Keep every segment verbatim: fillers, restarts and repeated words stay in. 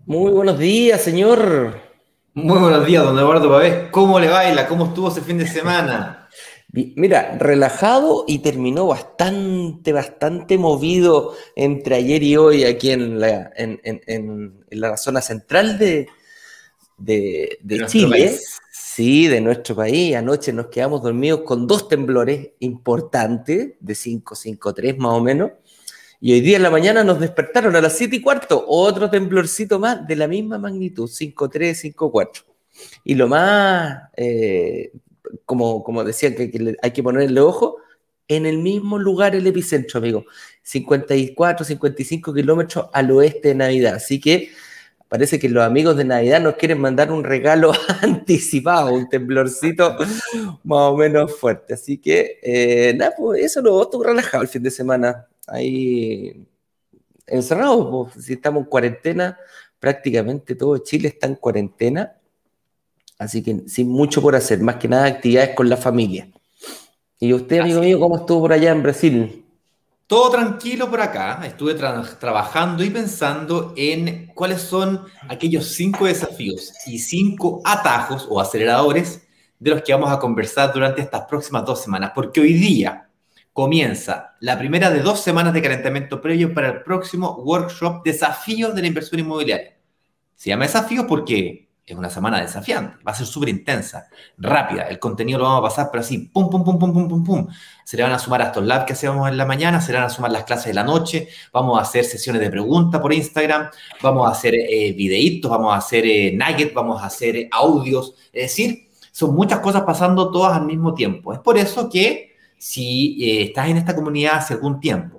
Muy buenos días, señor. Muy buenos días, don Eduardo Pavés. ¿Cómo le baila? ¿Cómo estuvo ese fin de semana? Vi- Mira, relajado y terminó bastante, bastante movido entre ayer y hoy aquí en la, en, en- en- en la zona central de, de- De de nuestro Chile, país. sí, de nuestro país. Anoche nos quedamos dormidos con dos temblores importantes, de cinco, cinco, tres más o menos. Y hoy día en la mañana nos despertaron a las siete y cuarto, otro temblorcito más de la misma magnitud, cinco tres, cinco cuatro. Y lo más, eh, como, como decían, que, que le- hay que ponerle ojo, en el mismo lugar el epicentro, amigo. cincuenta y cuatro, cincuenta y cinco kilómetros al oeste de Navidad. Así que parece que los amigos de Navidad nos quieren mandar un regalo anticipado, un temblorcito más o menos fuerte. Así que, eh, nada, pues eso lo estuvo relajado el fin de semana. Ahí encerrados, pues, si estamos en cuarentena, prácticamente todo Chile está en cuarentena. Así que sin mucho por hacer, más que nada actividades con la familia. ¿Y usted, amigo Así mío, es. cómo estuvo por allá en Brasil? Todo tranquilo por acá. Estuve tra- trabajando y pensando en cuáles son aquellos cinco desafíos y cinco atajos o aceleradores de los que vamos a conversar durante estas próximas dos semanas. Porque hoy día comienza la primera de dos semanas de calentamiento previo para el próximo workshop Desafíos de la Inversión Inmobiliaria. Se llama desafío porque es una semana desafiante, va a ser súper intensa, rápida, el contenido lo vamos a pasar, pero así, pum, pum, pum, pum, pum, pum, pum. Se le van a sumar a estos labs que hacemos en la mañana, se le van a sumar las clases de la noche, vamos a hacer sesiones de preguntas por Instagram, vamos a hacer eh, videitos, vamos a hacer eh, nuggets, vamos a hacer eh, audios, es decir, son muchas cosas pasando todas al mismo tiempo. Es por eso que si eh, estás en esta comunidad hace algún tiempo,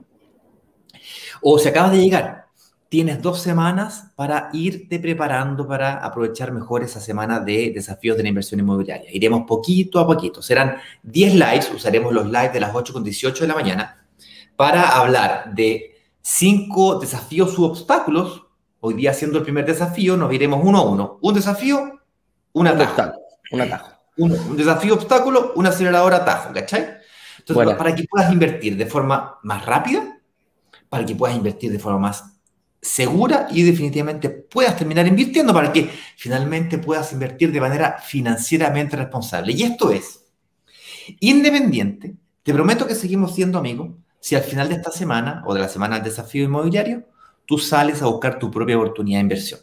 o si acabas de llegar, tienes dos semanas para irte preparando para aprovechar mejor esa semana de desafíos de la inversión inmobiliaria. Iremos poquito a poquito. Serán diez lives, usaremos los lives de las ocho con dieciocho de la mañana para hablar de cinco desafíos u obstáculos. Hoy día, siendo el primer desafío, nos iremos uno a uno. Un desafío, un Un atajo. obstáculo, un atajo. Un, un desafío obstáculo, un acelerador atajo, ¿cachai? Entonces, Buena. para que puedas invertir de forma más rápida, para que puedas invertir de forma más segura y definitivamente puedas terminar invirtiendo para que finalmente puedas invertir de manera financieramente responsable. Y esto es independiente. Te prometo que seguimos siendo amigos si al final de esta semana o de la semana del desafío inmobiliario tú sales a buscar tu propia oportunidad de inversión.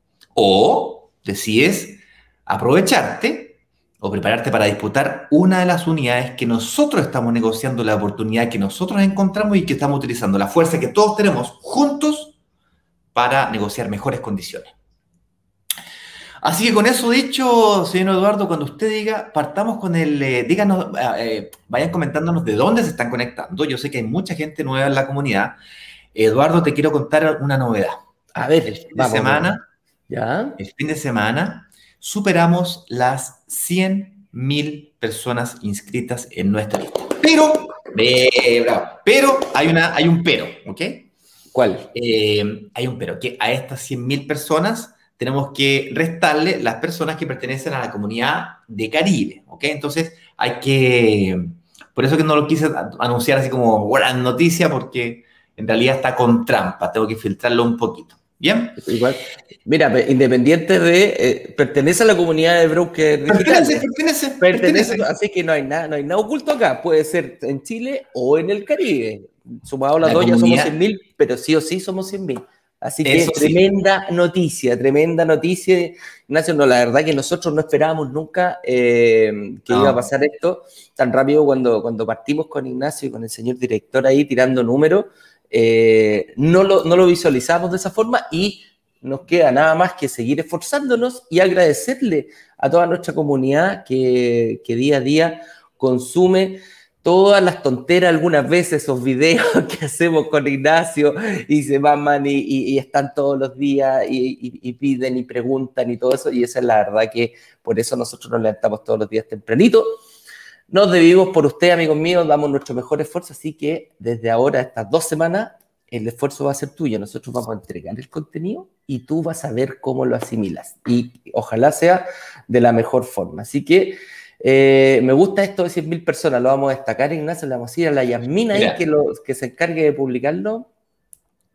O decides aprovecharte o prepararte para disputar una de las unidades que nosotros estamos negociando, la oportunidad que nosotros encontramos y que estamos utilizando, la fuerza que todos tenemos juntos para negociar mejores condiciones. Así que con eso dicho, señor Eduardo, cuando usted diga, partamos con el, eh, díganos, eh, eh, vayan comentándonos de dónde se están conectando. Yo sé que hay mucha gente nueva en la comunidad. Eduardo, te quiero contar una novedad. A El ver, fin de vamos, vamos. semana ¿Ya? el fin de semana superamos las cien mil personas inscritas en nuestra lista. Pero, eh, bravo, pero hay, una, hay un pero, ¿ok? ¿Cuál? Eh, hay un pero, que a estas cien mil personas tenemos que restarle las personas que pertenecen a la comunidad de Caribe, ¿ok? Entonces hay que, por eso que no lo quise anunciar así como gran noticia, porque en realidad está con trampa, tengo que filtrarlo un poquito. ¿Bien? Igual. Mira, pe- independiente de, eh, pertenece a la comunidad de brokers Pertenece, digitales. pertenece, Pertenece, pertenece. así que no hay nada, no hay nada oculto acá. Puede ser en Chile o en el Caribe. Sumado las La dos ya somos cien comunidad, mil, pero sí o sí somos cien mil. Así que eso sí. tremenda noticia, tremenda noticia. Ignacio, no, la verdad que nosotros no esperábamos nunca eh, que iba a No, pasar esto tan rápido cuando, cuando partimos con Ignacio y con el señor director ahí tirando números. Eh, no, lo, no lo visualizamos de esa forma y nos queda nada más que seguir esforzándonos y agradecerle a toda nuestra comunidad que, que día a día consume todas las tonteras, algunas veces esos videos que hacemos con Ignacio y se maman y, y, y están todos los días y, y, y, piden y preguntan y todo eso. Y esa es la verdad que por eso nosotros nos levantamos todos los días tempranito. Nos debimos por usted, amigos míos, damos nuestro mejor esfuerzo, así que desde ahora, estas dos semanas, el esfuerzo va a ser tuyo. Nosotros vamos a entregar el contenido y tú vas a ver cómo lo asimilas. Y ojalá sea de la mejor forma. Así que eh, me gusta esto de cien mil personas, lo vamos a destacar, Ignacio, le vamos a ir a la Yasmina ahí que, mira, lo, que se encargue de publicarlo.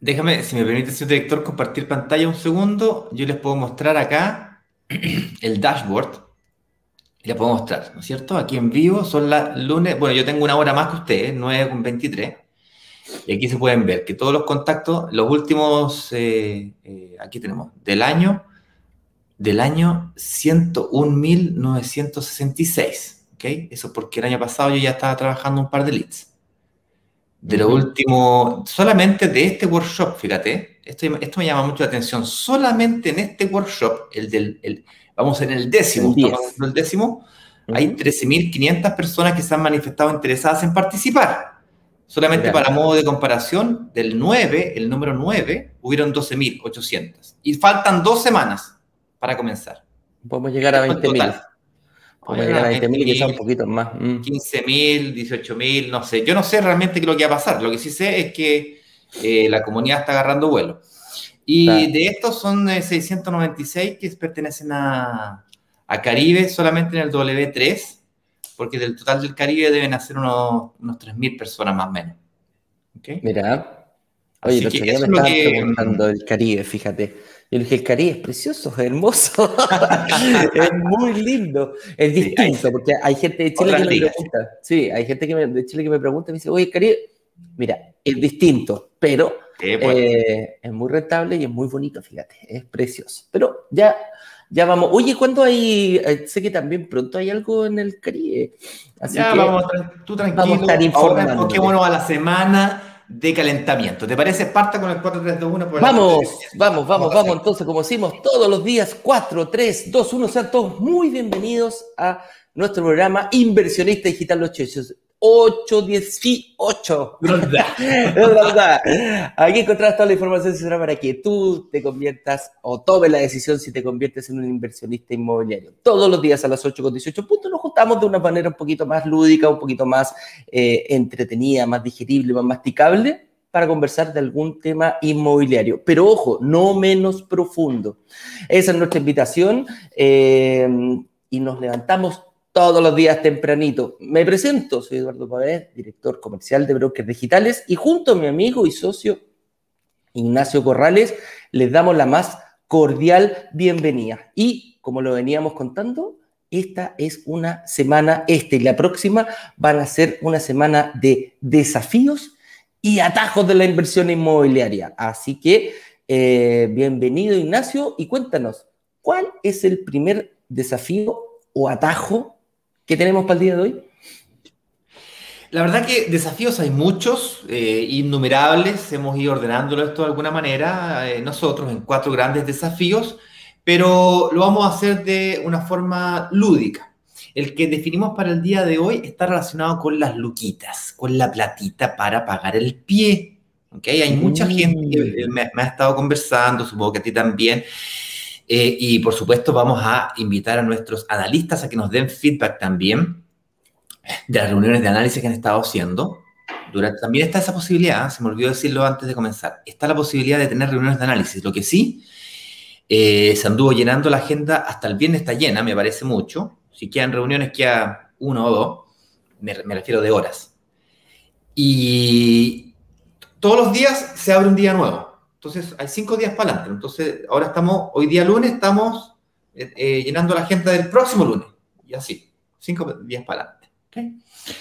Déjame, si me permite, señor director, compartir pantalla un segundo. Yo les puedo mostrar acá el dashboard. Y les puedo mostrar, ¿no es cierto? Aquí en vivo son las lunes. Bueno, yo tengo una hora más que ustedes, nueve con veintitrés. Y aquí se pueden ver que todos los contactos, los últimos, eh, eh, aquí tenemos, del año, del año ciento un mil novecientos sesenta y seis. ¿Ok? Eso porque el año pasado yo ya estaba trabajando un par de leads. De lo último, solamente de este workshop, fíjate, esto, esto me llama mucho la atención, solamente en este workshop, el del, el, vamos en el décimo, El estamos en el décimo, Uh-huh. hay trece mil quinientas personas que se han manifestado interesadas en participar. Solamente Mira. para modo de comparación, del nueve, el número nueve, hubieron doce mil ochocientos. Y faltan dos semanas para comenzar. Podemos llegar a veinte mil. Podemos llegar a veinte mil y quizás un poquito más. Mm. quince mil, dieciocho mil, no sé. Yo no sé realmente qué es lo que va a pasar. Lo que sí sé es que eh, la comunidad está agarrando vuelo. Y claro, de estos son eh, seiscientos noventa y seis que pertenecen a, a Caribe, solamente en el W tres, porque del total del Caribe deben hacer unos, unos tres mil personas más o menos. ¿Okay? Mira. Oye, el otro día me estaban que... preguntando el Caribe, fíjate. Yo le dije, el Caribe es precioso, es hermoso, es muy lindo, es distinto, sí, hay, porque hay gente de Chile que me ligas, pregunta, sí, hay gente que me, de Chile que me pregunta y me dice, oye, el Caribe, mira, es distinto, pero sí, bueno. eh, es muy rentable y es muy bonito, fíjate, es precioso. Pero ya, ya vamos. Oye, ¿cuándo hay? Eh, sé que también pronto hay algo en el Caribe. Así ya, que vamos, tú tranquilo, vamos a estar informando. Ahora enfoquémonos a la semana de calentamiento. ¿Te parece? Parta con el cuatro tres dos uno. Por vamos, vamos, vamos, vamos. Entonces, como decimos todos los días, cuatro tres dos uno, sean todos muy bienvenidos a nuestro programa Inversionista Digital ocho dieciocho. Aquí encontrarás toda la información necesaria para que tú te conviertas o tomes la decisión si te conviertes en un inversionista inmobiliario. Todos los días a las ocho con dieciocho puntos nos juntamos de una manera un poquito más lúdica, un poquito más eh, entretenida, más digerible, más masticable, para conversar de algún tema inmobiliario. Pero ojo, no menos profundo. Esa es nuestra invitación eh, y nos levantamos todos los días tempranito. Me presento, soy Eduardo Pavés, director comercial de Brokers Digitales, y junto a mi amigo y socio Ignacio Corrales, les damos la más cordial bienvenida. Y, como lo veníamos contando, esta es una semana, esta y la próxima, van a ser una semana de desafíos y atajos de la inversión inmobiliaria. Así que, eh, bienvenido, Ignacio, y cuéntanos, ¿cuál es el primer desafío o atajo que tenemos para el día de hoy? La verdad que desafíos hay muchos, eh, innumerables, hemos ido ordenándolo esto de alguna manera, eh, nosotros en cuatro grandes desafíos, pero lo vamos a hacer de una forma lúdica. El que definimos para el día de hoy está relacionado con las luquitas, con la platita para pagar el pie. ¿Okay? Hay mucha mm. gente que me, me ha estado conversando, supongo que a ti también. Eh, y, por supuesto, vamos a invitar a nuestros analistas a que nos den feedback también de las reuniones de análisis que han estado haciendo. Durante, también está esa posibilidad, se me olvidó decirlo antes de comenzar, está la posibilidad de tener reuniones de análisis. Lo que sí, eh, se anduvo llenando la agenda, hasta el viernes está llena, me parece mucho. Si quedan reuniones, queda uno o dos, me, me refiero de horas. Y todos los días se abre un día nuevo. Entonces, hay cinco días para adelante. Entonces, ahora estamos, hoy día lunes, estamos eh, eh, llenando la agenda del próximo lunes. Y así, cinco días para adelante. ¿Okay?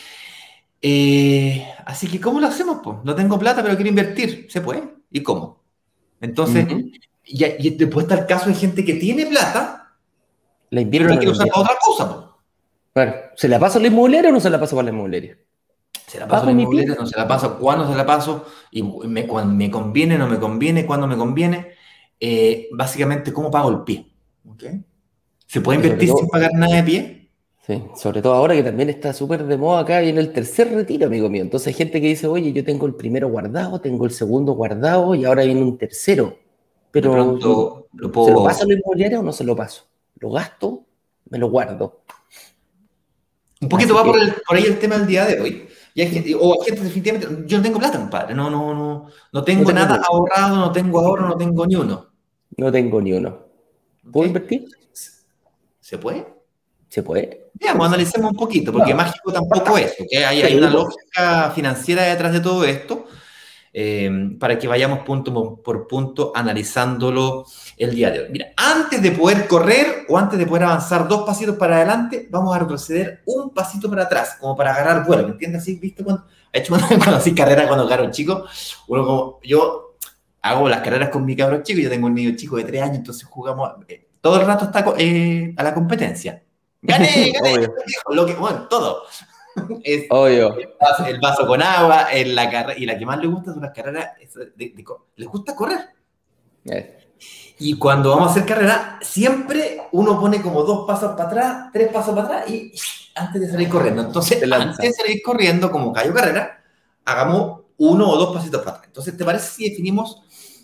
Eh, así que, ¿cómo lo hacemos? Pues? No tengo plata, pero quiero invertir. ¿Se puede? ¿Y cómo? Entonces, uh-huh. y, y después está el caso de gente que tiene plata, la invierte, pero la quiere usar para otra cosa. Pues. Bueno, ¿se la pasa a la inmobiliaria o no se la pasa para la inmobiliaria? ¿Se la paso a la inmobiliaria? ¿No se la paso? ¿Cuándo se la paso? Y me, cuando me conviene, no me conviene, ¿cuándo me conviene? Eh, básicamente, ¿cómo pago el pie? ¿Okay? ¿Se puede invertir todo, sin pagar nada de pie? Sí, sobre todo ahora que también está súper de moda acá y en el tercer retiro, amigo mío. Entonces hay gente que dice, oye, yo tengo el primero guardado, tengo el segundo guardado y ahora viene un tercero. Pero, de pronto, ¿lo puedo... ¿se lo paso a la inmobiliaria o no se lo paso? ¿Lo gasto? ¿Me lo guardo? Un poquito Así va que... por, el, por ahí el tema del día de hoy. Y hay gente, o hay gente definitivamente, yo no tengo plata, compadre, no, no, no, no tengo, no tengo nada ni ahorrado, no tengo ahorro, no tengo ni uno. No tengo ni uno. ¿Puedo ¿Okay? invertir? ¿Se puede? ¿Se puede? Veamos, analicemos un poquito, porque no. mágico tampoco es, ¿okay? hay, hay una lógica financiera detrás de todo esto. eh, para que vayamos punto por punto analizándolo el día de hoy. Mira, antes de poder correr o antes de poder avanzar dos pasitos para adelante, vamos a retroceder un pasito para atrás, como para agarrar vuelo, ¿me entiendes? ¿Sí? ¿Viste cuando he hecho cuando hacía carrera cuando era un chico? Uno como, yo hago las carreras con mi cabro chico, yo tengo un niño chico de tres años, entonces jugamos, eh, todo el rato está eh, a la competencia. Gané, gané, lo que, bueno, todo. Es Obvio. El vaso, el vaso con agua, en la carrera, y la que más le gusta son las carreras, de, de, de, les gusta correr. Eh. Y cuando vamos a hacer carrera, siempre uno pone como dos pasos para atrás, tres pasos para atrás, y antes de salir corriendo. Entonces, antes de salir corriendo, como Cayo Carrera, hagamos uno o dos pasitos para atrás. Entonces, ¿te parece si definimos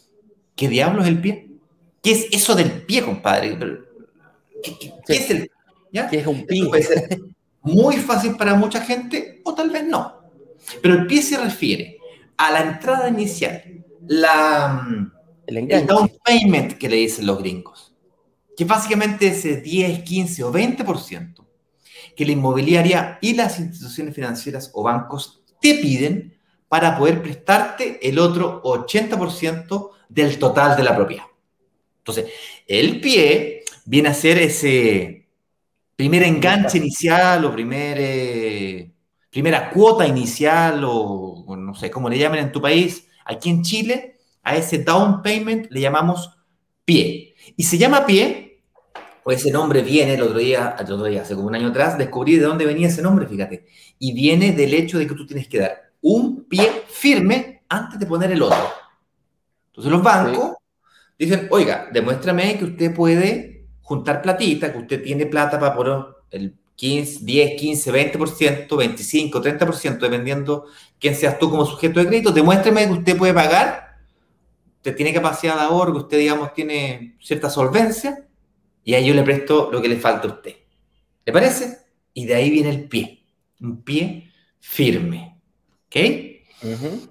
qué diablos es el pie? ¿Qué es eso del pie, compadre? ¿Qué, qué, qué sí. es el pie? ¿Ya? ¿Qué es un pie? Esto puede ser muy fácil para mucha gente o tal vez no. Pero el pie se refiere a la entrada inicial, la, el, el down payment que le dicen los gringos, que básicamente es ese diez, quince o veinte por ciento que la inmobiliaria y las instituciones financieras o bancos te piden para poder prestarte el otro ochenta por ciento del total de la propiedad. Entonces, el pie viene a ser ese primer enganche inicial o primer, eh, primera cuota inicial o, o no sé cómo le llaman en tu país. Aquí en Chile, a ese down payment le llamamos pie. Y se llama pie, o ese nombre viene, el otro día, el otro día, hace como un año atrás, descubrí de dónde venía ese nombre, fíjate. Y viene del hecho de que tú tienes que dar un pie firme antes de poner el otro. Entonces los bancos sí. dicen, oiga, demuéstrame que usted puede juntar platita, que usted tiene plata para poner el quince, diez, quince, veinte por ciento, veinticinco, treinta por ciento, dependiendo quién seas tú como sujeto de crédito, demuéstrame que usted puede pagar, usted tiene capacidad de ahorro, que usted, digamos, tiene cierta solvencia, y ahí yo le presto lo que le falta a usted. ¿Le parece? Y de ahí viene el pie, un pie firme. ¿Ok? Uh-huh.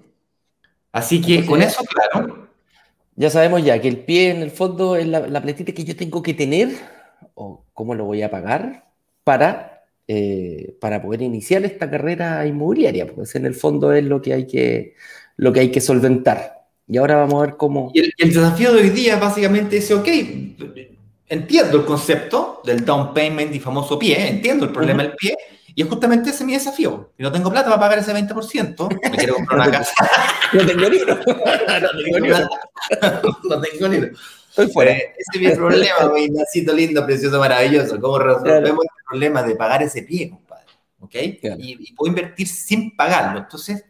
Así que entonces, con eso, claro. Ya sabemos ya que el pie en el fondo es la, la platita que yo tengo que tener, o cómo lo voy a pagar, para, eh, para poder iniciar esta carrera inmobiliaria, pues en el fondo es lo que hay que, lo que, hay que solventar. Y ahora vamos a ver cómo... Y el, el desafío de hoy día básicamente es, ok, entiendo el concepto del down payment y famoso pie, entiendo el problema uh-huh. del pie, y es justamente ese mi desafío. Si no tengo plata para pagar ese veinte por ciento, me quiero comprar una casa. No tengo dinero. No tengo dinero. No tengo dinero. Estoy fuera. Eh, ese es mi problema, mi nacito lindo, precioso, maravilloso. ¿Cómo resolvemos claro. el problema de pagar ese pie, compadre? ¿Ok? Claro. Y, y puedo invertir sin pagarlo. Entonces,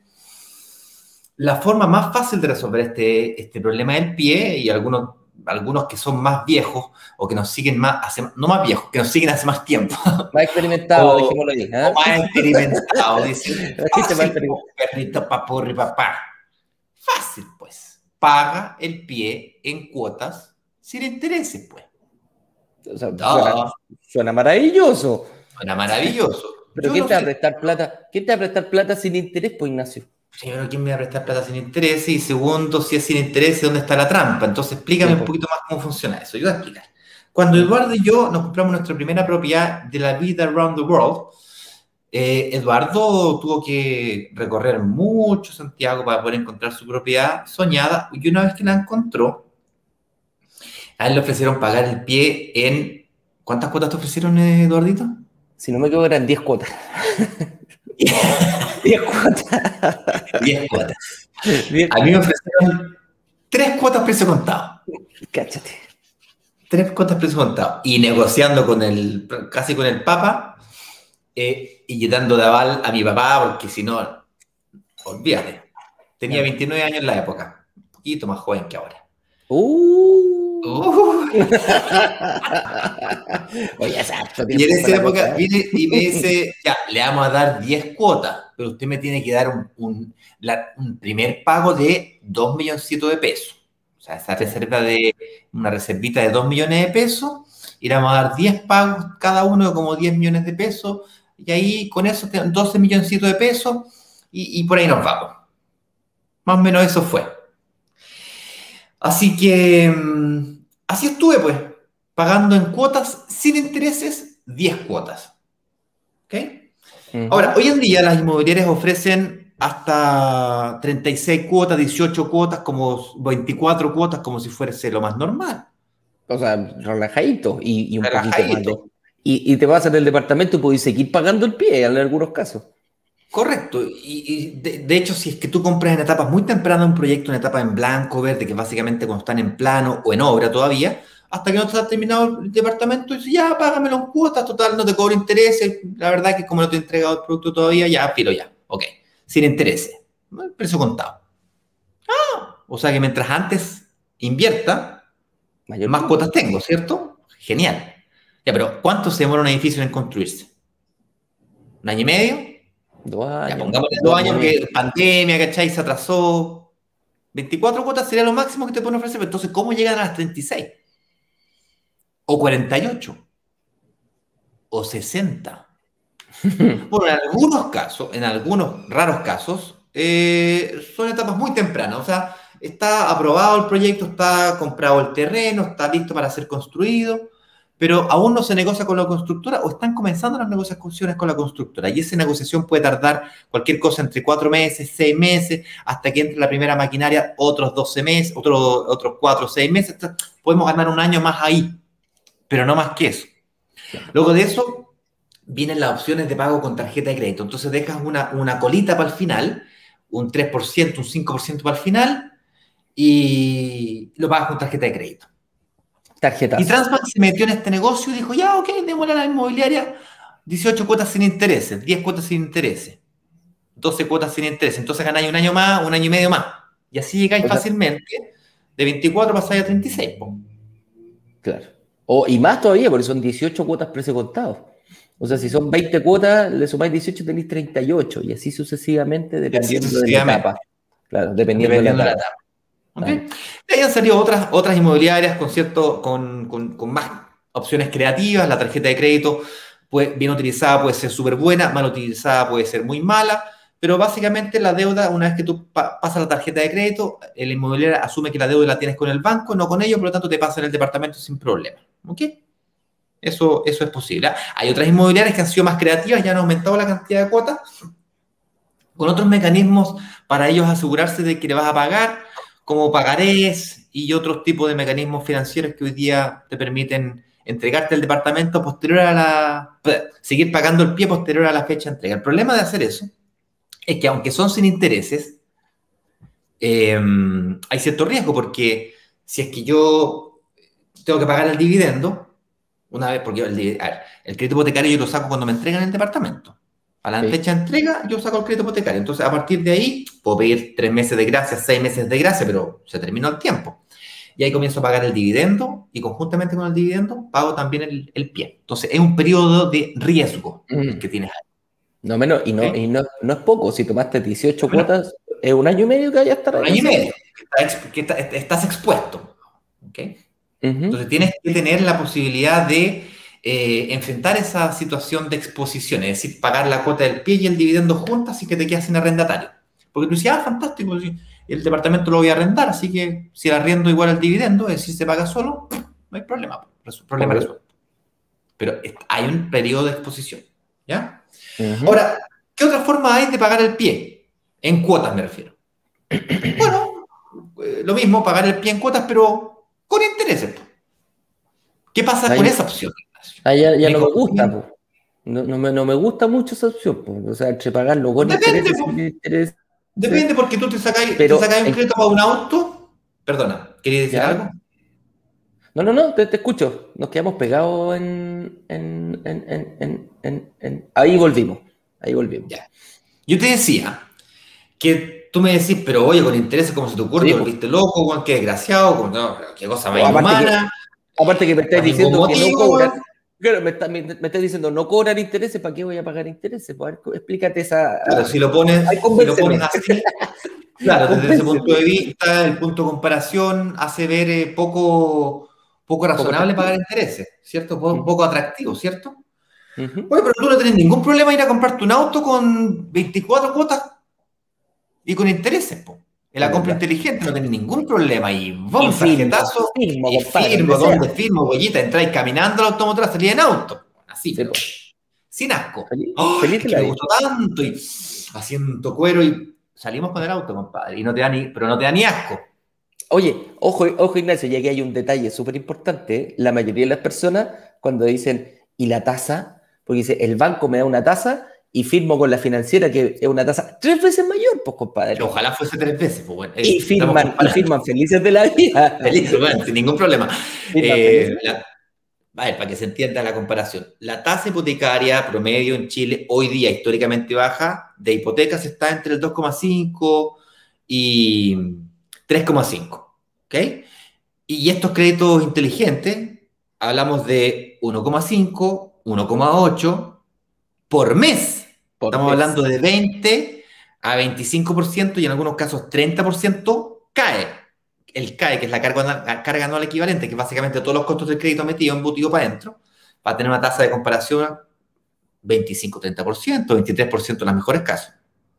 la forma más fácil de resolver este, este problema del pie, y algunos... algunos que son más viejos o que nos siguen más, hace, no más viejos, que nos siguen hace más tiempo. Más experimentados, dejémoslo ahí. ¿eh? O más experimentados. Dicen, fácil, perrito, papurri, papá. Fácil, pues. Paga el pie en cuotas sin intereses, pues. O sea, suena, suena maravilloso. Suena maravilloso. Pero Yo ¿quién no te va sé. a prestar plata? ¿Quién te va a prestar plata sin interés, pues, Ignacio? Primero, ¿quién me va a prestar plata sin interés? Y segundo, si es sin interés, ¿dónde está la trampa? Entonces, explícame sí, un poquito más cómo funciona eso. Yo voy a explicar. Cuando Eduardo y yo nos compramos nuestra primera propiedad de la vida around the world, eh, Eduardo tuvo que recorrer mucho Santiago para poder encontrar su propiedad soñada, y una vez que la encontró, a él le ofrecieron pagar el pie en... ¿Cuántas cuotas te ofrecieron, Eduardito? Si no me equivoco, eran diez cuotas. diez cuotas. diez cuotas. A mí me ofrecieron tres cuotas precio contado. Cáchate. Tres cuotas precio contado. Y negociando con el, casi con el Papa, eh, y dando de aval a mi papá, porque si no, olvídate. Tenía veintinueve años en la época. Un poquito más joven que ahora. Uh. Uh. Oye, exacto. Y en esa época viene y me dice, ya, le vamos a dar diez cuotas, pero usted me tiene que dar un, un, la, un primer pago de dos milloncitos de pesos. O sea, esa reserva de, una reservita de dos millones de pesos, y le vamos a dar diez pagos, cada uno de como diez millones de pesos, y ahí con eso doce milloncitos de pesos, y, y por ahí nos vamos. Más o menos eso fue. Así que, así estuve, pues, pagando en cuotas sin intereses, diez cuotas. ¿Ok? Uh-huh. Ahora, hoy en día las inmobiliarias ofrecen hasta treinta y seis cuotas, dieciocho cuotas, como veinticuatro cuotas, como si fuese lo más normal. O sea, relajadito y, y un poquito más de... Relajadito. Y, y te vas en el departamento y puedes seguir pagando el pie en algunos casos. Correcto. Y, y de, de hecho, si es que tú compras en etapas muy tempranas un proyecto, en etapa en blanco, verde, que básicamente cuando están en plano o en obra todavía, hasta que no está terminado el departamento, dices, ya, págamelo en cuotas, total, no te cobro intereses. La verdad que como no te he entregado el producto todavía, ya, filo, ya. Ok. Sin intereses. El precio contado. Ah, o sea que mientras antes invierta, Mayor más cuota. cuotas tengo, ¿cierto? Genial. Ya, pero ¿cuánto se demora un edificio en construirse? ¿Un año y medio? Dos Ya, años. pongámosle dos dos años años y medio. que pandemia, ¿cachai? Se atrasó. veinticuatro cuotas sería lo máximo que te pueden ofrecer, pero entonces, ¿cómo llegan a las treinta y seis? ¿O cuarenta y ocho? ¿O sesenta? Bueno, en algunos casos, en algunos raros casos, eh, son etapas muy tempranas. O sea, está aprobado el proyecto, está comprado el terreno, está listo para ser construido, pero aún no se negocia con la constructora o están comenzando las negociaciones con la constructora. Y esa negociación puede tardar cualquier cosa entre cuatro meses, seis meses, hasta que entre la primera maquinaria, otros doce meses, otros otros cuatro o seis meses. Podemos ganar un año más ahí, pero no más que eso. Luego de eso vienen las opciones de pago con tarjeta de crédito. Entonces dejas una, una colita para el final, un tres por ciento, un cinco por ciento para el final, y lo pagas con tarjeta de crédito. Y Tarjetas. Transbank se metió en este negocio y dijo, ya, ok, démosle a la inmobiliaria dieciocho cuotas sin intereses, diez cuotas sin intereses, doce cuotas sin intereses. Entonces ganáis un año más, un año y medio más. Y así llegáis O sea, fácilmente. De veinticuatro pasáis a treinta y seis. Po. claro. O, y más todavía, porque son dieciocho cuotas precio contado. O sea, si son veinte cuotas, le sumáis dieciocho, tenéis treinta y ocho, y así sucesivamente, Y así dependiendo de la sucesivamente. etapa. Claro, dependiendo, Dependiendo de de la la etapa. etapa. ¿Okay? Claro. De ahí han salido otras, otras inmobiliarias con, cierto, con, con, con más opciones creativas. La tarjeta de crédito, pues, bien utilizada, puede ser súper buena, mal utilizada puede ser muy mala, pero básicamente la deuda, una vez que tú pa pasas la tarjeta de crédito, el inmobiliario asume que la deuda la tienes con el banco, no con ellos, por lo tanto te pasa en el departamento sin problema. ¿Ok? Eso, eso es posible. Hay otras inmobiliarias que han sido más creativas y han aumentado la cantidad de cuotas con otros mecanismos para ellos asegurarse de que le vas a pagar, como pagarés y otros tipos de mecanismos financieros que hoy día te permiten entregarte el departamento posterior a la... seguir pagando el pie posterior a la fecha de entrega. El problema de hacer eso es que aunque son sin intereses, eh, hay cierto riesgo porque si es que yo tengo que pagar el dividendo, una vez, porque el, a ver, el crédito hipotecario yo lo saco cuando me entregan el departamento. A la Sí. fecha de entrega, yo saco el crédito hipotecario. Entonces, a partir de ahí, puedo pedir tres meses de gracia, seis meses de gracia, pero se terminó el tiempo. Y ahí comienzo a pagar el dividendo y conjuntamente con el dividendo pago también el, el pie. Entonces, es un periodo de riesgo mm. el que tienes ahí. No menos, y, no, ¿Sí? y no, no es poco. Si tomaste dieciocho Bueno, cuotas, es un año y medio que vaya a estar ahí. Un año y medio, que, está, que está, estás expuesto. ¿Okay? Uh-huh. Entonces, tienes que tener la posibilidad de Eh, enfrentar esa situación de exposición, es decir, pagar la cuota del pie y el dividendo juntas y que te quedas sin arrendatario. Porque tú decías, ah, fantástico, el departamento lo voy a arrendar, así que si el arriendo igual al dividendo, es decir, se paga solo, no hay problema, problema okay. resuelto. Pero hay un periodo de exposición, ¿ya? Uh-huh. Ahora, ¿qué otra forma hay de pagar el pie? En cuotas me refiero. Bueno, eh, lo mismo, pagar el pie en cuotas, pero con intereses. ¿Qué pasa Ay, con esa opción? Ah, ya, ya no me gusta, po. No, no, me, no me gusta mucho esa opción, po. O sea, entre pagarlo con Depende, intereses, interés, Depende, porque tú te sacáis, te sacáis un crédito para un auto. Perdona, ¿querías decir ¿Ya? algo? No, no, no, te, te escucho. Nos quedamos pegados en, en, en, en, en, en, en... Ahí volvimos, ahí volvimos. Ya. Yo te decía que tú me decís, pero oye, con intereses, ¿cómo se te ocurre? Sí, ¿te volviste loco, Juan? Qué desgraciado, como, no, qué cosa más inhumana. Aparte que me estás diciendo que no cobran, claro, me, está, me, me estás diciendo no cobran intereses, ¿para qué voy a pagar intereses? Pues, a ver, explícate esa... Claro, si lo pones, si lo pones así, claro, desde ese punto de vista, el punto de comparación hace ver eh, poco, poco razonable poco pagar intereses, ¿cierto? Poco, uh-huh. poco atractivo, ¿cierto? Uh-huh. Oye, pero tú no tienes ningún problema ir a comprarte un auto con veinticuatro cuotas y con intereses, po. En la compra inteligente no tenés ningún problema. Y vos, tarjetazo, firmo, y firmo, ¿dónde firmo, huellita? Entráis caminando al autómoto, salís en auto. Así, pero sin asco. Feliz, oh, feliz es que me gustó tanto y asiento cuero y salimos con el auto, compadre, y no te da ni, pero no te da ni asco. Oye, ojo, ojo Ignacio, ya que hay un detalle súper importante. ¿Eh? La mayoría de las personas, cuando dicen, ¿y la tasa? Porque dice, el banco me da una tasa y firmo con la financiera que es una tasa tres veces mayor, pues, compadre. Que ojalá fuese tres veces, pues bueno. Y firman, y firman felices de la vida. Felices, bueno, sin ningún problema. Eh, la, a ver, para que se entienda la comparación. La tasa hipotecaria promedio en Chile, hoy día históricamente baja, de hipotecas está entre el dos coma cinco y tres coma cinco. ¿Ok? Y estos créditos inteligentes, hablamos de uno coma cinco, uno coma ocho por mes. Por Estamos mes. hablando de veinte a veinticinco por ciento y en algunos casos treinta por ciento cae. El C A E, que es la carga anual, la carga anual equivalente, que es básicamente todos los costos del crédito metidos, embutidos para adentro, va a tener una tasa de comparación veinticinco a treinta por ciento, veintitrés por ciento en los mejores casos.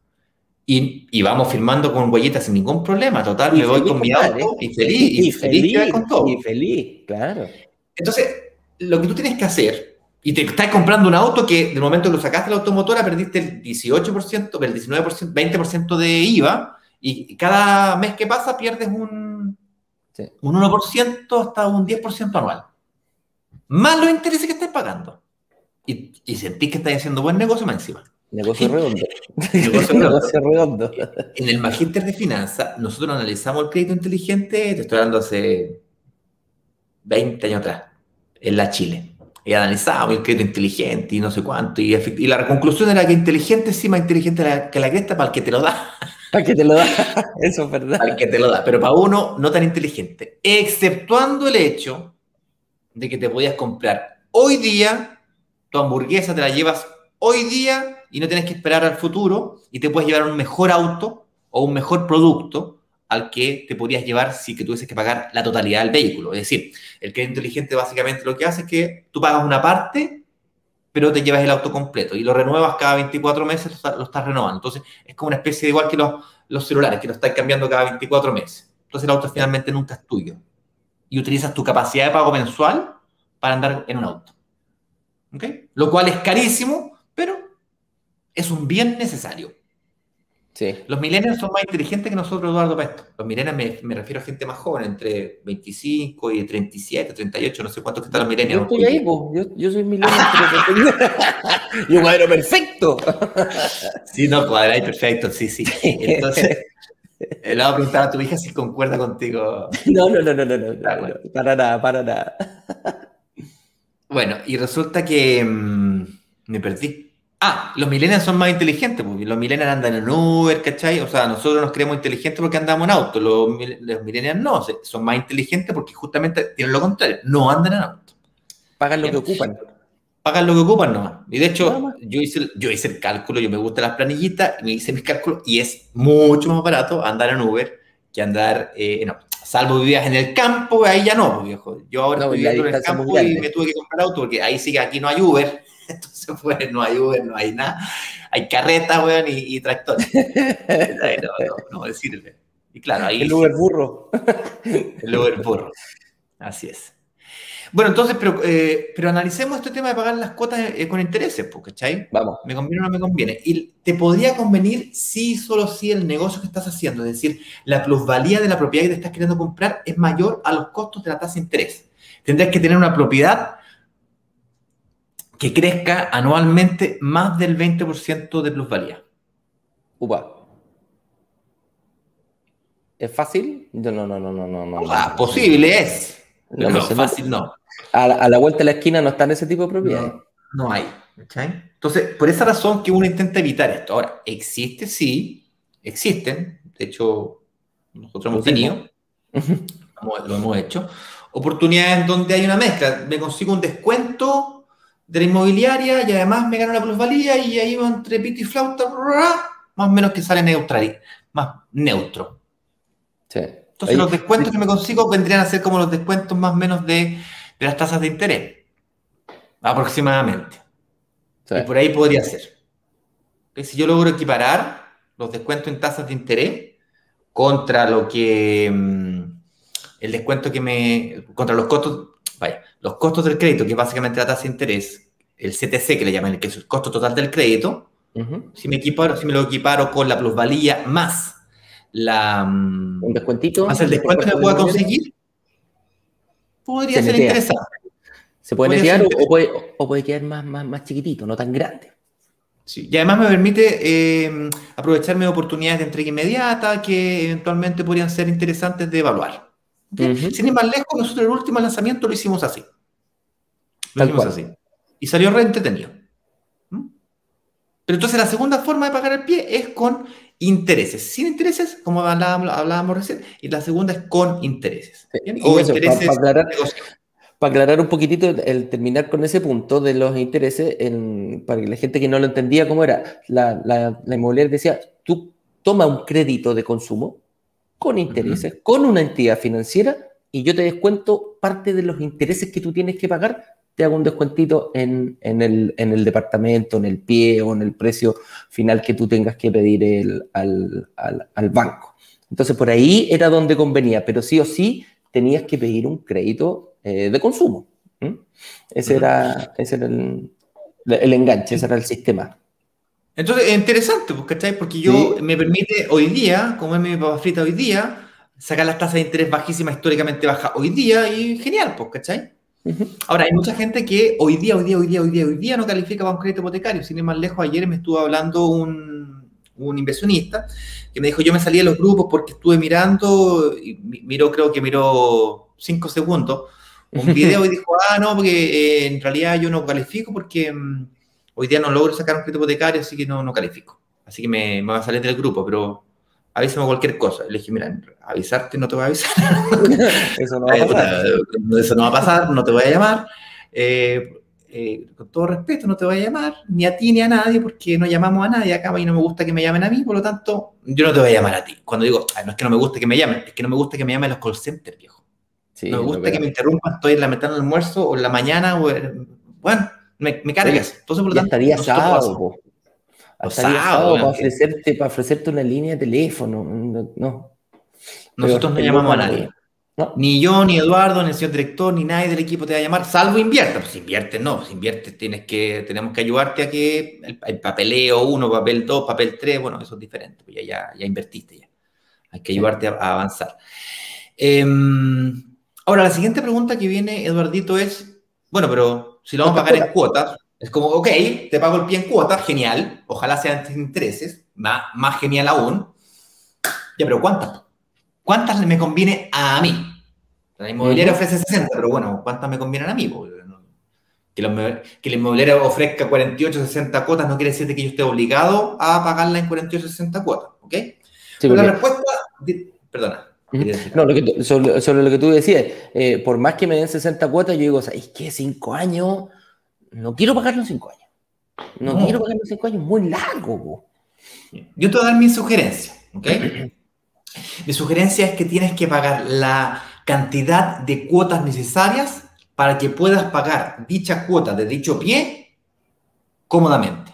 Y, y vamos firmando con huellitas sin ningún problema. Total, y me voy con mi auto y feliz, y, y feliz, feliz con todo. Y feliz, claro. Entonces, lo que tú tienes que hacer, y te estás comprando un auto que del momento que lo sacaste de la automotora perdiste el dieciocho por ciento, el diecinueve por ciento, veinte por ciento de I V A, y cada mes que pasa pierdes un, sí. un uno por ciento hasta un diez por ciento anual. Más los intereses que estás pagando. Y, y sentís que estás haciendo buen negocio más encima. Negocio redondo. Negocio negocio redondo. En el Magíster de Finanzas, nosotros analizamos el crédito inteligente, te estoy hablando hace veinte años atrás, en la Chile. Y analizábamos el crédito inteligente y no sé cuánto. Y, y la conclusión era que inteligente sí, más inteligente que la cresta para el que te lo da. Para el que te lo da, eso es verdad. Para el que te lo da, pero para uno no tan inteligente. Exceptuando el hecho de que te podías comprar hoy día, tu hamburguesa te la llevas hoy día y no tienes que esperar al futuro y te puedes llevar un mejor auto o un mejor producto al que te podrías llevar si que tuvieses que pagar la totalidad del vehículo. Es decir, el crédito inteligente básicamente lo que hace es que tú pagas una parte, pero te llevas el auto completo y lo renuevas cada veinticuatro meses, lo estás renovando. Entonces, es como una especie de igual que los, los celulares, que lo estás cambiando cada veinticuatro meses. Entonces, el auto finalmente nunca es tuyo. Y utilizas tu capacidad de pago mensual para andar en un auto. ¿Okay? Lo cual es carísimo, pero es un bien necesario. Sí. Los millennials son más inteligentes que nosotros, Eduardo, para esto. Los millennials me, me refiero a gente más joven, entre veinticinco y treinta y siete, treinta y ocho, no sé cuántos que están los millennials. Yo estoy ahí, po. Yo, yo soy millennial. Yo cuadro perfecto. Sí, no, cuadráis perfecto, sí, sí. Entonces, le voy a preguntar a tu hija si concuerda contigo. No, no, no, no, no, no, no, no, para nada, para nada. Bueno, y resulta que mmm, me perdí. Ah, los millennials son más inteligentes, porque los millennials andan en Uber, ¿cachai? O sea, nosotros nos creemos inteligentes porque andamos en auto, los, los millennials no, son más inteligentes porque justamente tienen lo contrario, no andan en auto. Pagan lo Bien. que ocupan. Pagan lo que ocupan nomás. Y de hecho, yo hice, yo hice el cálculo, yo me gustan las planillitas, me hice mis cálculos y es mucho más barato andar en Uber que andar eh, en auto. Salvo vivías en el campo, ahí ya no, viejo. Yo ahora no, estoy viviendo en el campo y me tuve que comprar auto porque ahí sí que aquí no hay Uber. Entonces, pues, no hay Uber, no hay nada. Hay carretas, weón, y, y tractores. No, no, no sirve. Y claro, ahí... El Uber burro. El Uber burro. Así es. Bueno, entonces, pero, eh, pero analicemos este tema de pagar las cuotas eh, con intereses, ¿cachai? Vamos. ¿Me conviene o no me conviene? Y te podría convenir si solo si el negocio que estás haciendo, es decir, la plusvalía de la propiedad que te estás queriendo comprar es mayor a los costos de la tasa de interés. Tendrás que tener una propiedad que crezca anualmente más del veinte por ciento de plusvalía. Upa. ¿Es fácil? No, no, no, no, no, no. O sea, no, posible no. es. No, no, no fácil no. A la, a la vuelta de la esquina no están ese tipo de propiedades. No, no hay. ¿Okay? Entonces, por esa razón que uno intenta evitar esto. Ahora, existe, sí, existen. De hecho, nosotros hemos tenido, lo hemos hecho, oportunidades donde hay una mezcla. Me consigo un descuento de la inmobiliaria y además me gano la plusvalía y ahí va entre pito y flauta, más o menos que sale neutral, más neutro. Sí. Entonces, Oye, los descuentos sí. que me consigo vendrían a ser como los descuentos más o menos de, de las tasas de interés, aproximadamente. Sí. Y por ahí podría ser. Si yo logro equiparar los descuentos en tasas de interés contra lo que... el descuento que me... contra los costos... Vaya, los costos del crédito, que es básicamente la tasa de interés, el C T C que le llaman, que es el costo total del crédito, Uh-huh. Si me equiparo, si me lo equiparo con la plusvalía más la un descuentito, más el descuento que me pueda conseguir, podría ser interesante. Se puede netear o, o, puede, o puede quedar más, más, más chiquitito, no tan grande. Sí, y además me permite eh, aprovecharme de oportunidades de entrega inmediata que eventualmente podrían ser interesantes de evaluar. ¿Okay? Uh-huh. Sin ir más lejos, nosotros el último lanzamiento lo hicimos así. Lo Tal hicimos cual. así. Y salió re entretenido. ¿Mm? Pero entonces la segunda forma de pagar el pie es con intereses. Sin intereses, como hablábamos, hablábamos recién, y la segunda es con intereses. ¿Bien? Y o eso, intereses para pa aclarar, para aclarar un poquitito el terminar con ese punto de los intereses, en, para que la gente que no lo entendía cómo era, la, la, la inmobiliaria decía, tú toma un crédito de consumo con intereses, uh-huh. con una entidad financiera, y yo te descuento parte de los intereses que tú tienes que pagar, te hago un descuentito en, en, el, en el departamento, en el pie o en el precio final que tú tengas que pedir el, al, al, al banco. Entonces, por ahí era donde convenía, pero sí o sí tenías que pedir un crédito eh, de consumo. ¿Mm? Ese, uh-huh. era, ese era el, el enganche, ese era el sistema. Entonces, es interesante, ¿cachai? Porque yo sí. me permite hoy día, como es mi papa frita hoy día, sacar las tasas de interés bajísimas, históricamente bajas hoy día, y genial, pues, ¿cachai? Uh-huh. Ahora, hay mucha gente que hoy día, hoy día, hoy día, hoy día, hoy día no califica para un crédito hipotecario. Sin ir más lejos, ayer me estuvo hablando un, un inversionista que me dijo, yo me salí de los grupos porque estuve mirando, y miró, creo que miró cinco segundos, un video y dijo, ah, no, porque eh, en realidad yo no califico porque um, hoy día no logro sacar un crédito hipotecario, así que no, no califico. Así que me, me va a salir del grupo, pero avísame cualquier cosa. Le dije, mira, avisarte no te voy a avisar. Eso no va a pasar. Eso no va a pasar, no te voy a llamar. Eh, eh, con todo respeto, no te voy a llamar, ni a ti ni a nadie, porque no llamamos a nadie acá y no me gusta que me llamen a mí, por lo tanto, yo no te voy a llamar a ti. Cuando digo, ay, no es que no me guste que me llamen, es que no me gusta que me llamen los call centers, viejo. Sí, no me gusta no, que me interrumpan, estoy en la mitad del almuerzo o en la mañana, o bueno, me, me carga eso. Entonces, por lo tanto, estaría sábado, hasta día sábado para ofrecerte, para ofrecerte una línea de teléfono. No. no. Nosotros no llamamos a nadie. No. Ni yo, ni Eduardo, ni el señor director, ni nadie del equipo te va a llamar, salvo invierta. Pues si inviertes, no. Si inviertes, tienes que, tenemos que ayudarte a que el, el papeleo uno, papel dos, papel tres, bueno, eso es diferente. Pues ya, ya, ya invertiste ya. Hay que ayudarte a, a avanzar. Eh, ahora, la siguiente pregunta que viene, Eduardito, es, bueno, pero si lo vamos a pagar en cuotas, es como, ok, te pago el pie en cuotas, genial, ojalá sean intereses, más, más genial aún. Ya, pero ¿cuántas? ¿Cuántas me conviene a mí? La inmobiliaria uh-huh. ofrece sesenta, pero bueno, ¿cuántas me convienen a mí? Que, los, que la inmobiliaria ofrezca cuarenta y ocho, sesenta cuotas no quiere decir que yo esté obligado a pagarla en cuarenta y ocho, sesenta cuotas, ¿ok? Sí, pero la respuesta, perdona. Uh-huh. No, lo que, sobre, sobre lo que tú decías, eh, por más que me den sesenta cuotas, yo digo, ¿sabes qué? Cinco años, no quiero pagar los cinco años. No, no. quiero pagar los cinco años, muy largo. Bo. Yo te voy a dar mi sugerencia, ¿ok? Mi sugerencia es que tienes que pagar la cantidad de cuotas necesarias para que puedas pagar dicha cuota de dicho pie cómodamente.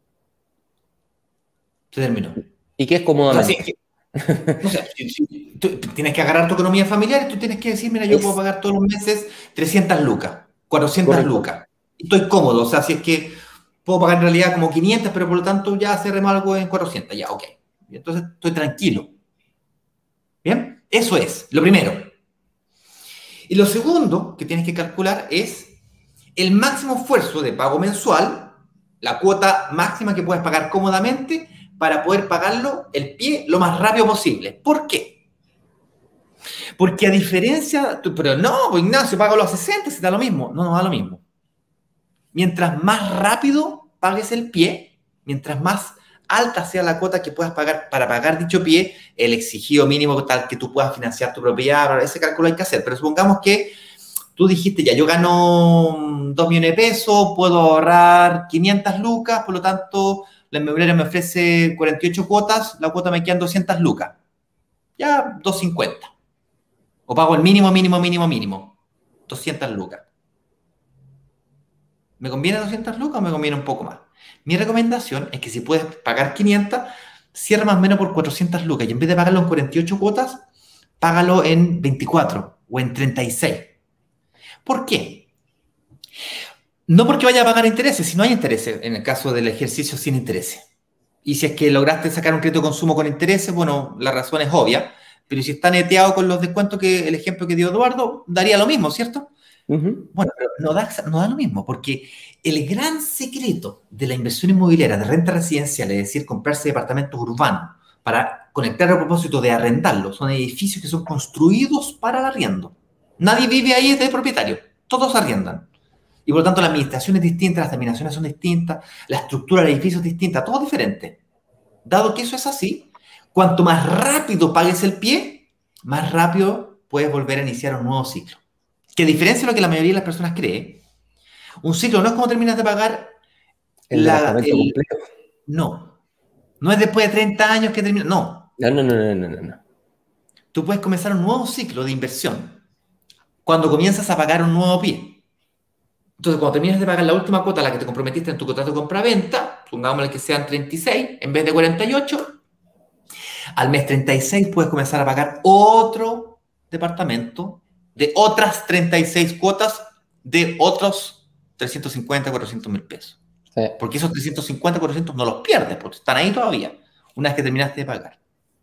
Se terminó. ¿Y qué es cómodamente? Así que, no sé, si, si, tú tienes que agarrar tu economía familiar y tú tienes que decir, mira, yo es... puedo pagar todos los meses trescientas lucas, cuatrocientas Correcto. lucas. Estoy cómodo, o sea, si es que puedo pagar en realidad como quinientas, pero por lo tanto ya cerremos algo en cuatrocientas, ya, ok. Y entonces estoy tranquilo. ¿Bien? Eso es, lo primero. Y lo segundo que tienes que calcular es el máximo esfuerzo de pago mensual, la cuota máxima que puedes pagar cómodamente para poder pagarlo el pie lo más rápido posible. ¿Por qué? Porque a diferencia, pero no, Ignacio, págalo a sesenta, si da lo mismo. No, no da lo mismo. Mientras más rápido pagues el pie, mientras más alta sea la cuota que puedas pagar para pagar dicho pie, el exigido mínimo tal que tú puedas financiar tu propiedad, ese cálculo hay que hacer. Pero supongamos que tú dijiste, ya, yo gano dos millones de pesos, puedo ahorrar quinientas lucas, por lo tanto, la inmobiliaria me ofrece cuarenta y ocho cuotas, la cuota me quedan doscientas lucas. Ya, doscientos cincuenta. O pago el mínimo, mínimo, mínimo, mínimo. doscientas lucas. ¿Me conviene doscientas lucas o me conviene un poco más? Mi recomendación es que si puedes pagar quinientas, cierra más o menos por cuatrocientas lucas y en vez de pagarlo en cuarenta y ocho cuotas, págalo en veinticuatro o en treinta y seis. ¿Por qué? No porque vaya a pagar intereses, si no hay intereses, en el caso del ejercicio sin intereses. Y si es que lograste sacar un crédito de consumo con intereses, bueno, la razón es obvia, pero si está neteado con los descuentos que el ejemplo que dio Eduardo, daría lo mismo, ¿cierto? Ujú. Bueno, pero no da, no da lo mismo, porque el gran secreto de la inversión inmobiliaria de renta residencial, es decir, comprarse departamentos urbanos para conectar a propósito de arrendarlos, son edificios que son construidos para el arriendo. Nadie vive ahí de propietario, todos arriendan. Y por lo tanto la administración es distinta, las terminaciones son distintas, la estructura del edificio es distinta, todo diferente. Dado que eso es así, cuanto más rápido pagues el pie, más rápido puedes volver a iniciar un nuevo ciclo. Que a diferencia de lo que la mayoría de las personas cree, un ciclo no es como terminas de pagar El la, departamento el... completo. No, no es después de treinta años que termina, no. No, no, no, no, no, no, no. Tú puedes comenzar un nuevo ciclo de inversión cuando comienzas a pagar un nuevo pie. Entonces, cuando terminas de pagar la última cuota a la que te comprometiste en tu contrato de compra-venta, pongámosle que sean treinta y seis en vez de cuarenta y ocho, al mes treinta y seis puedes comenzar a pagar otro departamento de otras treinta y seis cuotas de otros trescientos cincuenta, cuatrocientos mil pesos. Sí. Porque esos trescientos cincuenta, cuatrocientos no los pierdes, porque están ahí todavía, una vez que terminaste de pagar.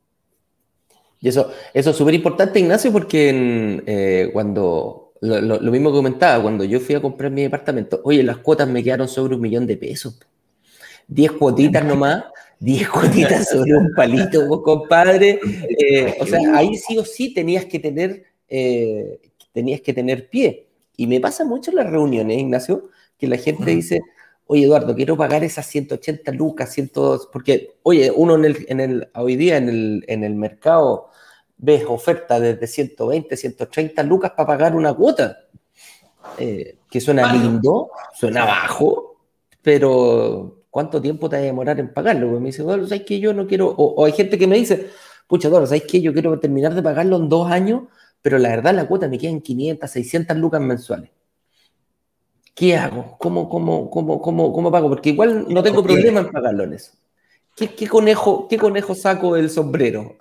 Y eso, eso es súper importante, Ignacio, porque en, eh, cuando, lo, lo, lo mismo que comentaba, cuando yo fui a comprar mi departamento, oye, las cuotas me quedaron sobre un millón de pesos. Diez cuotitas nomás, diez cuotitas sobre un palito, vos, compadre. Eh, o sea, ahí sí o sí tenías que tener, eh, tenías que tener pie. Y me pasa mucho en las reuniones, Ignacio, que la gente dice, oye, Eduardo, quiero pagar esas ciento ochenta lucas, cien, porque, oye, uno en el, en el, hoy día en el, en el mercado ves ofertas desde ciento veinte, ciento treinta lucas para pagar una cuota, eh, que suena Válido. lindo, suena bajo, pero ¿cuánto tiempo te va a demorar en pagarlo? Porque me dice, bueno, ¿sabes qué? Yo no quiero, o, o hay gente que me dice, pucha, Eduardo, ¿sabes qué? Yo quiero terminar de pagarlo en dos años, pero la verdad la cuota me queda en quinientas, seiscientas lucas mensuales. ¿Qué hago? ¿Cómo, cómo, cómo, cómo, cómo pago? Porque igual no tengo problema en pagarlo en eso. ¿Qué, qué, conejo, ¿Qué conejo saco del sombrero?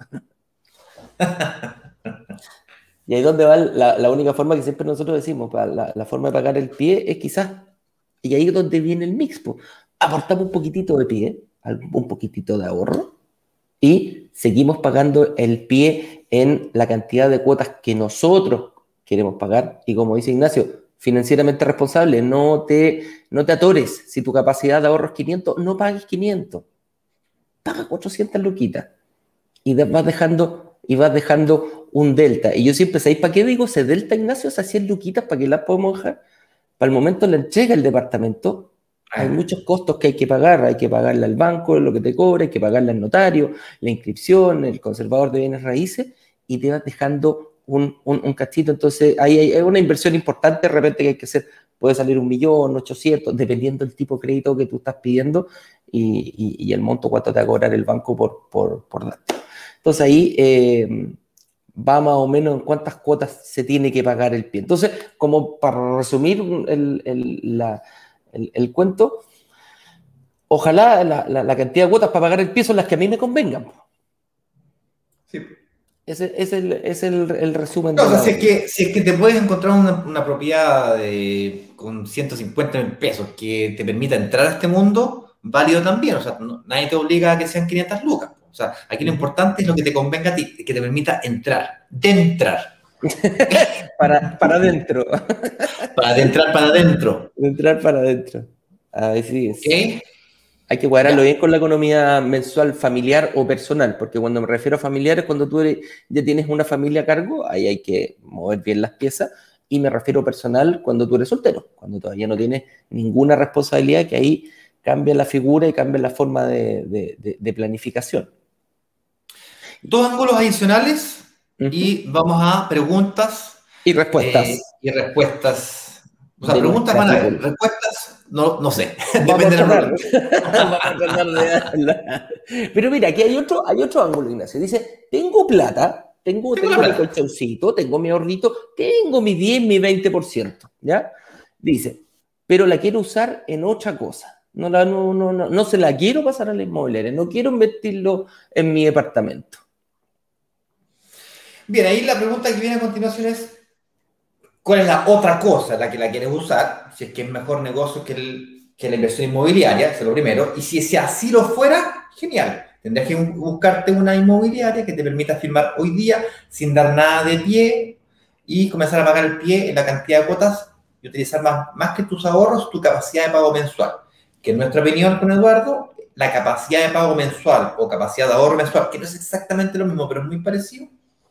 Y ahí es donde va la, la única forma que siempre nosotros decimos, la, la forma de pagar el pie es quizás, y ahí es donde viene el mix, pues. Aportamos un poquitito de pie, un poquitito de ahorro, y seguimos pagando el pie en la cantidad de cuotas que nosotros queremos pagar, y como dice Ignacio, financieramente responsable, no te, no te atores. Si tu capacidad de ahorro es quinientos, no pagues quinientos, paga cuatrocientas luquitas, y vas dejando, y vas dejando un delta. Y yo siempre, ¿sabéis para qué digo ese delta, Ignacio? Esas cien luquitas, ¿para qué las podemos dejar? Para el momento de la entrega del departamento, hay muchos costos que hay que pagar. Hay que pagarle al banco lo que te cobra, hay que pagarle al notario, la inscripción, el conservador de bienes raíces, y te vas dejando un, un, un cachito. Entonces, ahí hay, hay una inversión importante, de repente, que hay que hacer. Puede salir un millón, ochocientos, dependiendo del tipo de crédito que tú estás pidiendo y, y, y el monto cuánto te va a cobrar el banco por, por, por darte. Entonces, ahí eh, va más o menos en cuántas cuotas se tiene que pagar el pie. Entonces, como para resumir el, el, la, el, el cuento, ojalá la, la, la cantidad de cuotas para pagar el pie son las que a mí me convengan. Sí. Ese es el, es el, el resumen. No, de o sea, la si es, que, si es que te puedes encontrar una, una propiedad de, con ciento cincuenta mil pesos que te permita entrar a este mundo, válido también. O sea, no, nadie te obliga a que sean quinientas lucas. O sea, aquí lo importante es lo que te convenga a ti, que te permita entrar, de entrar. para, para adentro. Para de entrar para adentro. De entrar para adentro. Así es. ¿Ok? Hay que cuadrarlo Ya. bien con la economía mensual familiar o personal, porque cuando me refiero a familiar es cuando tú eres, ya tienes una familia a cargo, ahí hay que mover bien las piezas, y me refiero a personal cuando tú eres soltero, cuando todavía no tienes ninguna responsabilidad, que ahí cambia la figura y cambia la forma de, de, de, de planificación. Dos ángulos adicionales Uh-huh. y vamos a preguntas y respuestas. Eh, y respuestas. O sea, de preguntas van a haber, respuestas, no, no sé. Vamos a tratar, vamos a tratar de hablar. Pero mira, aquí hay otro, hay otro ángulo, Ignacio. Dice, tengo plata, tengo, tengo, tengo mi colchoncito, tengo mi ahorrito, tengo mi diez, mi veinte por ciento, ¿ya? Dice, pero la quiero usar en otra cosa. No, la, no, no, no, no se la quiero pasar a la inmobiliaria, no quiero invertirlo en mi departamento. Bien, ahí la pregunta que viene a continuación es, ¿Cuál es la otra cosa en la que la quieres usar? Si es que es mejor negocio que, el, que la inversión inmobiliaria, eso es lo primero. Y si ese así lo fuera, genial. Tendrás que buscarte una inmobiliaria que te permita firmar hoy día sin dar nada de pie y comenzar a pagar el pie en la cantidad de cuotas y utilizar más, más que tus ahorros, tu capacidad de pago mensual. Que en nuestra opinión con Eduardo, la capacidad de pago mensual o capacidad de ahorro mensual, que no es exactamente lo mismo, pero es muy parecido,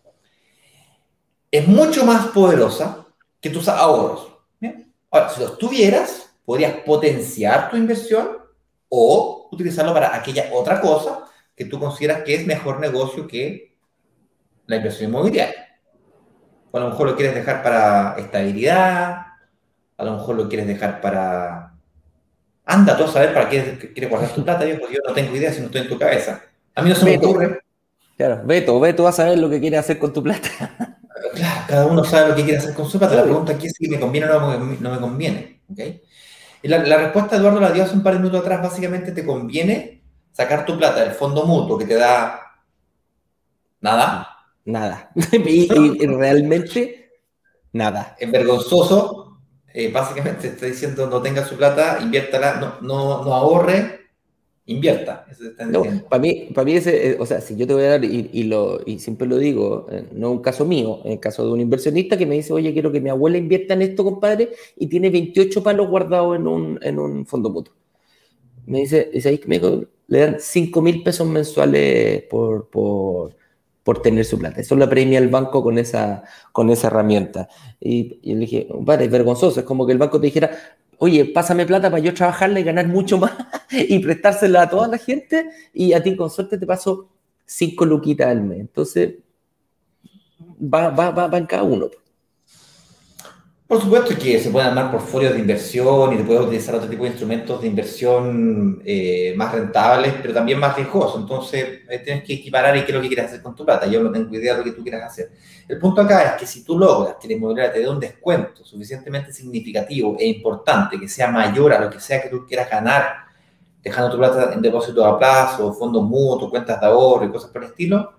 es mucho más poderosa que tus ahorros. ¿Bien? Ahora, si los tuvieras, podrías potenciar tu inversión o utilizarlo para aquella otra cosa que tú consideras que es mejor negocio que la inversión inmobiliaria. O a lo mejor lo quieres dejar para estabilidad, a lo mejor lo quieres dejar para... Anda tú a saber para qué quieres guardar tu plata. Yo, pues yo no tengo idea si no estoy en tu cabeza. A mí no se me Beto, ocurre. claro, Beto, Beto va a saber lo que quiere hacer con tu plata. Claro, cada uno sabe lo que quiere hacer con su plata. La pregunta aquí es si me conviene o no, no me conviene. ¿Okay? Y la, la respuesta Eduardo la dio hace un par de minutos atrás. Básicamente te conviene sacar tu plata del fondo mutuo que te da nada. Nada. y, y realmente, nada. Es vergonzoso. Eh, básicamente está diciendo no tenga su plata, inviértala, no, no, no ahorre, invierta. Eso te están No, diciendo. para mí, para mí ese, eh, o sea, si yo te voy a dar, y, y, lo, y siempre lo digo, eh, no es un caso mío, es el caso de un inversionista que me dice, oye, quiero que mi abuela invierta en esto, compadre, y tiene veintiocho palos guardados en un, en un fondo mutuo. Me dice, dice ahí que me, le dan cinco mil pesos mensuales por, por, por tener su plata. Eso lo premia el banco con esa, con esa herramienta. Y, y le dije, vale, es vergonzoso, es como que el banco te dijera, oye, pásame plata para yo trabajarla y ganar mucho más y prestársela a toda la gente y a ti con suerte te paso cinco luquitas al mes. Entonces, va, va, va, va en cada uno. Por supuesto que se pueden armar portfolios de inversión y te puedes utilizar otro tipo de instrumentos de inversión eh, más rentables, pero también más riesgosos. Entonces, eh, tienes que equiparar y qué es lo que quieres hacer con tu plata. Yo no tengo idea de lo que tú quieras hacer. El punto acá es que si tú logras que la inmobiliaria te dé un descuento suficientemente significativo e importante, que sea mayor a lo que sea que tú quieras ganar, dejando tu plata en depósito a plazo, fondos mutuos, cuentas de ahorro y cosas por el estilo,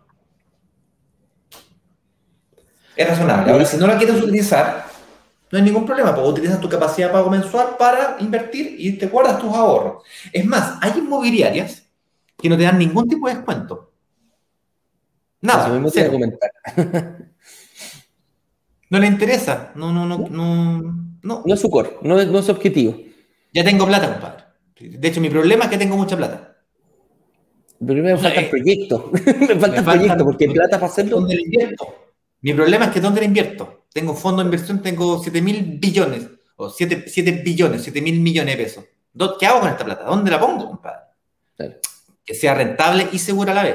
es razonable. Ahora, si no la quieres utilizar, no hay ningún problema, porque utilizas tu capacidad de pago mensual para invertir y te guardas tus ahorros. Es más, hay inmobiliarias que no te dan ningún tipo de descuento. Nada, Eso mismo te iba a cero. comentar. No le interesa. No, no, no, ¿No? no. No, No es su core, no es, no es su objetivo. ya tengo plata, compadre. De hecho, mi problema es que tengo mucha plata. Pero me falta el Eh, proyecto. me falta me el faltan, proyecto, porque me- plata para hacerlo. ¿Dónde le invierto? Mi problema es que ¿dónde le invierto? Tengo fondo de inversión, tengo siete mil billones, o siete billones, siete mil millones de pesos. ¿Dó- ¿Qué hago con esta plata? ¿Dónde la pongo, compadre? Claro. Que sea rentable y segura a la vez.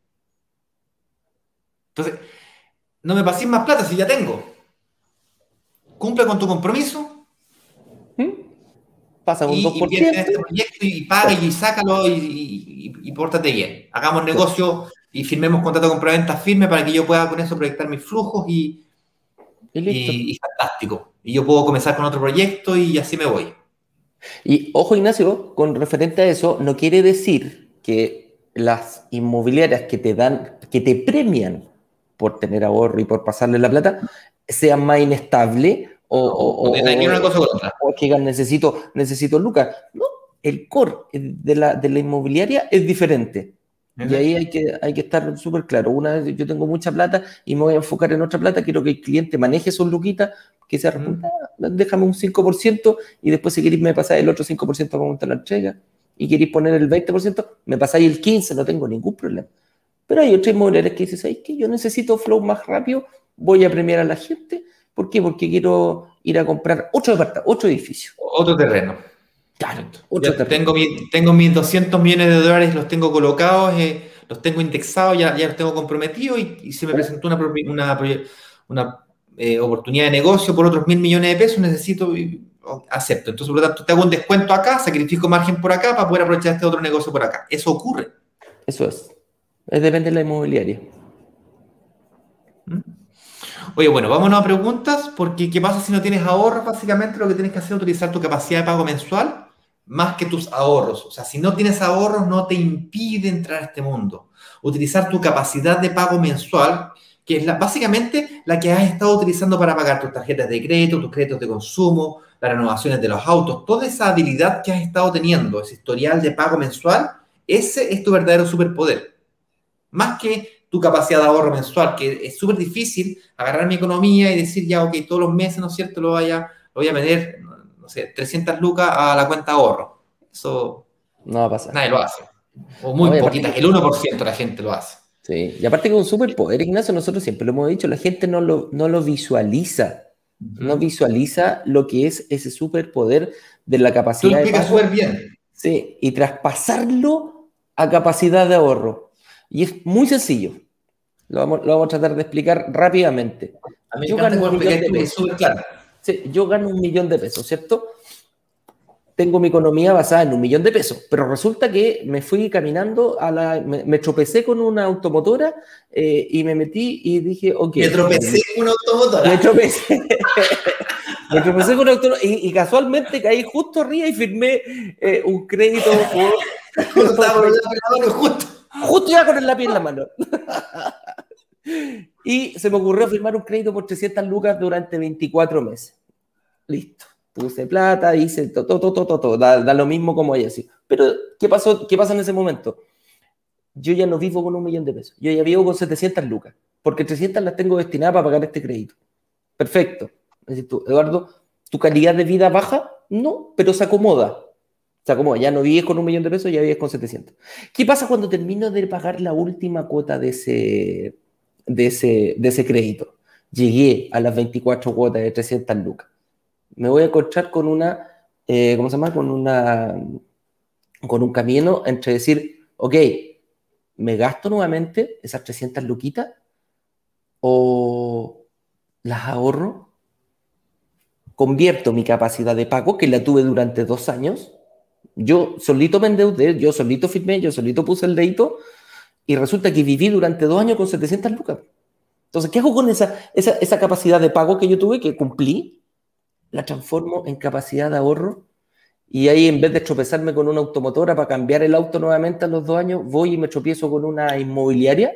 Entonces, no me pases más plata si ya tengo. Cumple con tu compromiso ¿Mm? Pasa un y invierte en dos por ciento. este proyecto y paga y sácalo y, y, y, y pórtate bien. Hagamos negocio y firmemos contrato de compraventa firme para que yo pueda con eso proyectar mis flujos y, Y listo. y, y fantástico. Y yo puedo comenzar con otro proyecto y así me voy. Y ojo, Ignacio, con referente a eso, no quiere decir que las inmobiliarias que te dan, que te premian por tener ahorro y por pasarle la plata, sean más inestables o, o, No tiene nada que ver una o, cosa con otra. o que digan necesito, necesito lucas. No, el core de la, de la inmobiliaria es diferente. Y ahí hay que, hay que estar súper claro. Una vez yo tengo mucha plata y me voy a enfocar en otra plata, quiero que el cliente maneje sus luquitas, que sea repuntada, déjame un cinco por ciento y después si queréis me pasáis el otro cinco por ciento para montar la entrega y queréis poner el veinte por ciento, me pasáis el quince por ciento, no tengo ningún problema. Pero hay otras inmobiliarias que dicen, ¿sabes qué? Yo necesito flow más rápido, voy a premiar a la gente. ¿Por qué? Porque quiero ir a comprar otro departamento, otro edificio. Otro terreno. Claro, otro Ya terreno. tengo, mi, tengo mis doscientos millones de dólares, los tengo colocados, eh, los tengo indexados, ya, ya los tengo comprometidos y, y se me presentó una, una, una eh, oportunidad de negocio por otros mil millones de pesos, necesito y acepto. Entonces, por lo tanto, te hago un descuento acá, sacrifico margen por acá para poder aprovechar este otro negocio por acá. Eso ocurre. Eso es. Es depende de la inmobiliaria. ¿Mm? Oye, bueno, vámonos a preguntas, porque ¿qué pasa si no tienes ahorros? Básicamente lo que tienes que hacer es utilizar tu capacidad de pago mensual más que tus ahorros. O sea, si no tienes ahorros, no te impide entrar a este mundo. Utilizar tu capacidad de pago mensual, que es la, básicamente la que has estado utilizando para pagar tus tarjetas de crédito, tus créditos de consumo, las renovaciones de los autos, toda esa habilidad que has estado teniendo, ese historial de pago mensual, ese es tu verdadero superpoder. Más que tu capacidad de ahorro mensual, que es súper difícil agarrar mi economía y decir, ya, ok, todos los meses, ¿no es cierto?, lo, vaya, lo voy a meter, no sé, trescientas lucas a la cuenta de ahorro. Eso no va a pasar. Nadie lo hace. O muy no, poquitas, que... el uno por ciento de la gente lo hace. Sí, y aparte que un superpoder, Ignacio, nosotros siempre lo hemos dicho, la gente no lo, no lo visualiza, uh-huh. no visualiza lo que es ese superpoder de la capacidad de pago. Súper bien. Sí, y traspasarlo a capacidad de ahorro. Y es muy sencillo. Lo vamos, lo vamos a tratar de explicar rápidamente. A mí yo gano un millón de pesos. Claro. Sí, yo gano un millón de pesos, ¿cierto? Tengo mi economía basada en un millón de pesos, pero resulta que me fui caminando, a la, me, me tropecé con una automotora eh, y me metí y dije, ok. Me tropecé con una automotora. Me tropecé. me tropecé con una automotora y, y casualmente caí justo arriba y firmé eh, un crédito por... Justo estaba con el lápiz en la mano, justo. Justo ya con el lápiz en la mano. Y se me ocurrió firmar un crédito por trescientas lucas durante veinticuatro meses. Listo. Puse plata, hice todo, todo, todo, todo, todo. Da, da lo mismo como ella, sí. Pero, ¿qué pasó? ¿Qué pasa en ese momento? Yo ya no vivo con un millón de pesos. Yo ya vivo con setecientas lucas. Porque trescientas las tengo destinadas para pagar este crédito. Perfecto. Dices tú, Eduardo, ¿tu calidad de vida baja? No, pero se acomoda. Se acomoda. Ya no vives con un millón de pesos, ya vives con setecientos. ¿Qué pasa cuando termino de pagar la última cuota de ese, de ese, de ese crédito? Llegué a las veinticuatro cuotas de trescientas lucas. Me voy a encontrar con una, eh, ¿cómo se llama? Con una, con un camino entre decir, ok, ¿me gasto nuevamente esas trescientas luquitas o las ahorro? Convierto mi capacidad de pago, que la tuve durante dos años. Yo solito me endeudé, yo solito firmé, yo solito puse el dedito y resulta que viví durante dos años con setecientas lucas. Entonces, ¿qué hago con esa, esa, esa capacidad de pago que yo tuve, que cumplí? La transformo en capacidad de ahorro y ahí en vez de tropezarme con una automotora para cambiar el auto nuevamente a los dos años, voy y me tropiezo con una inmobiliaria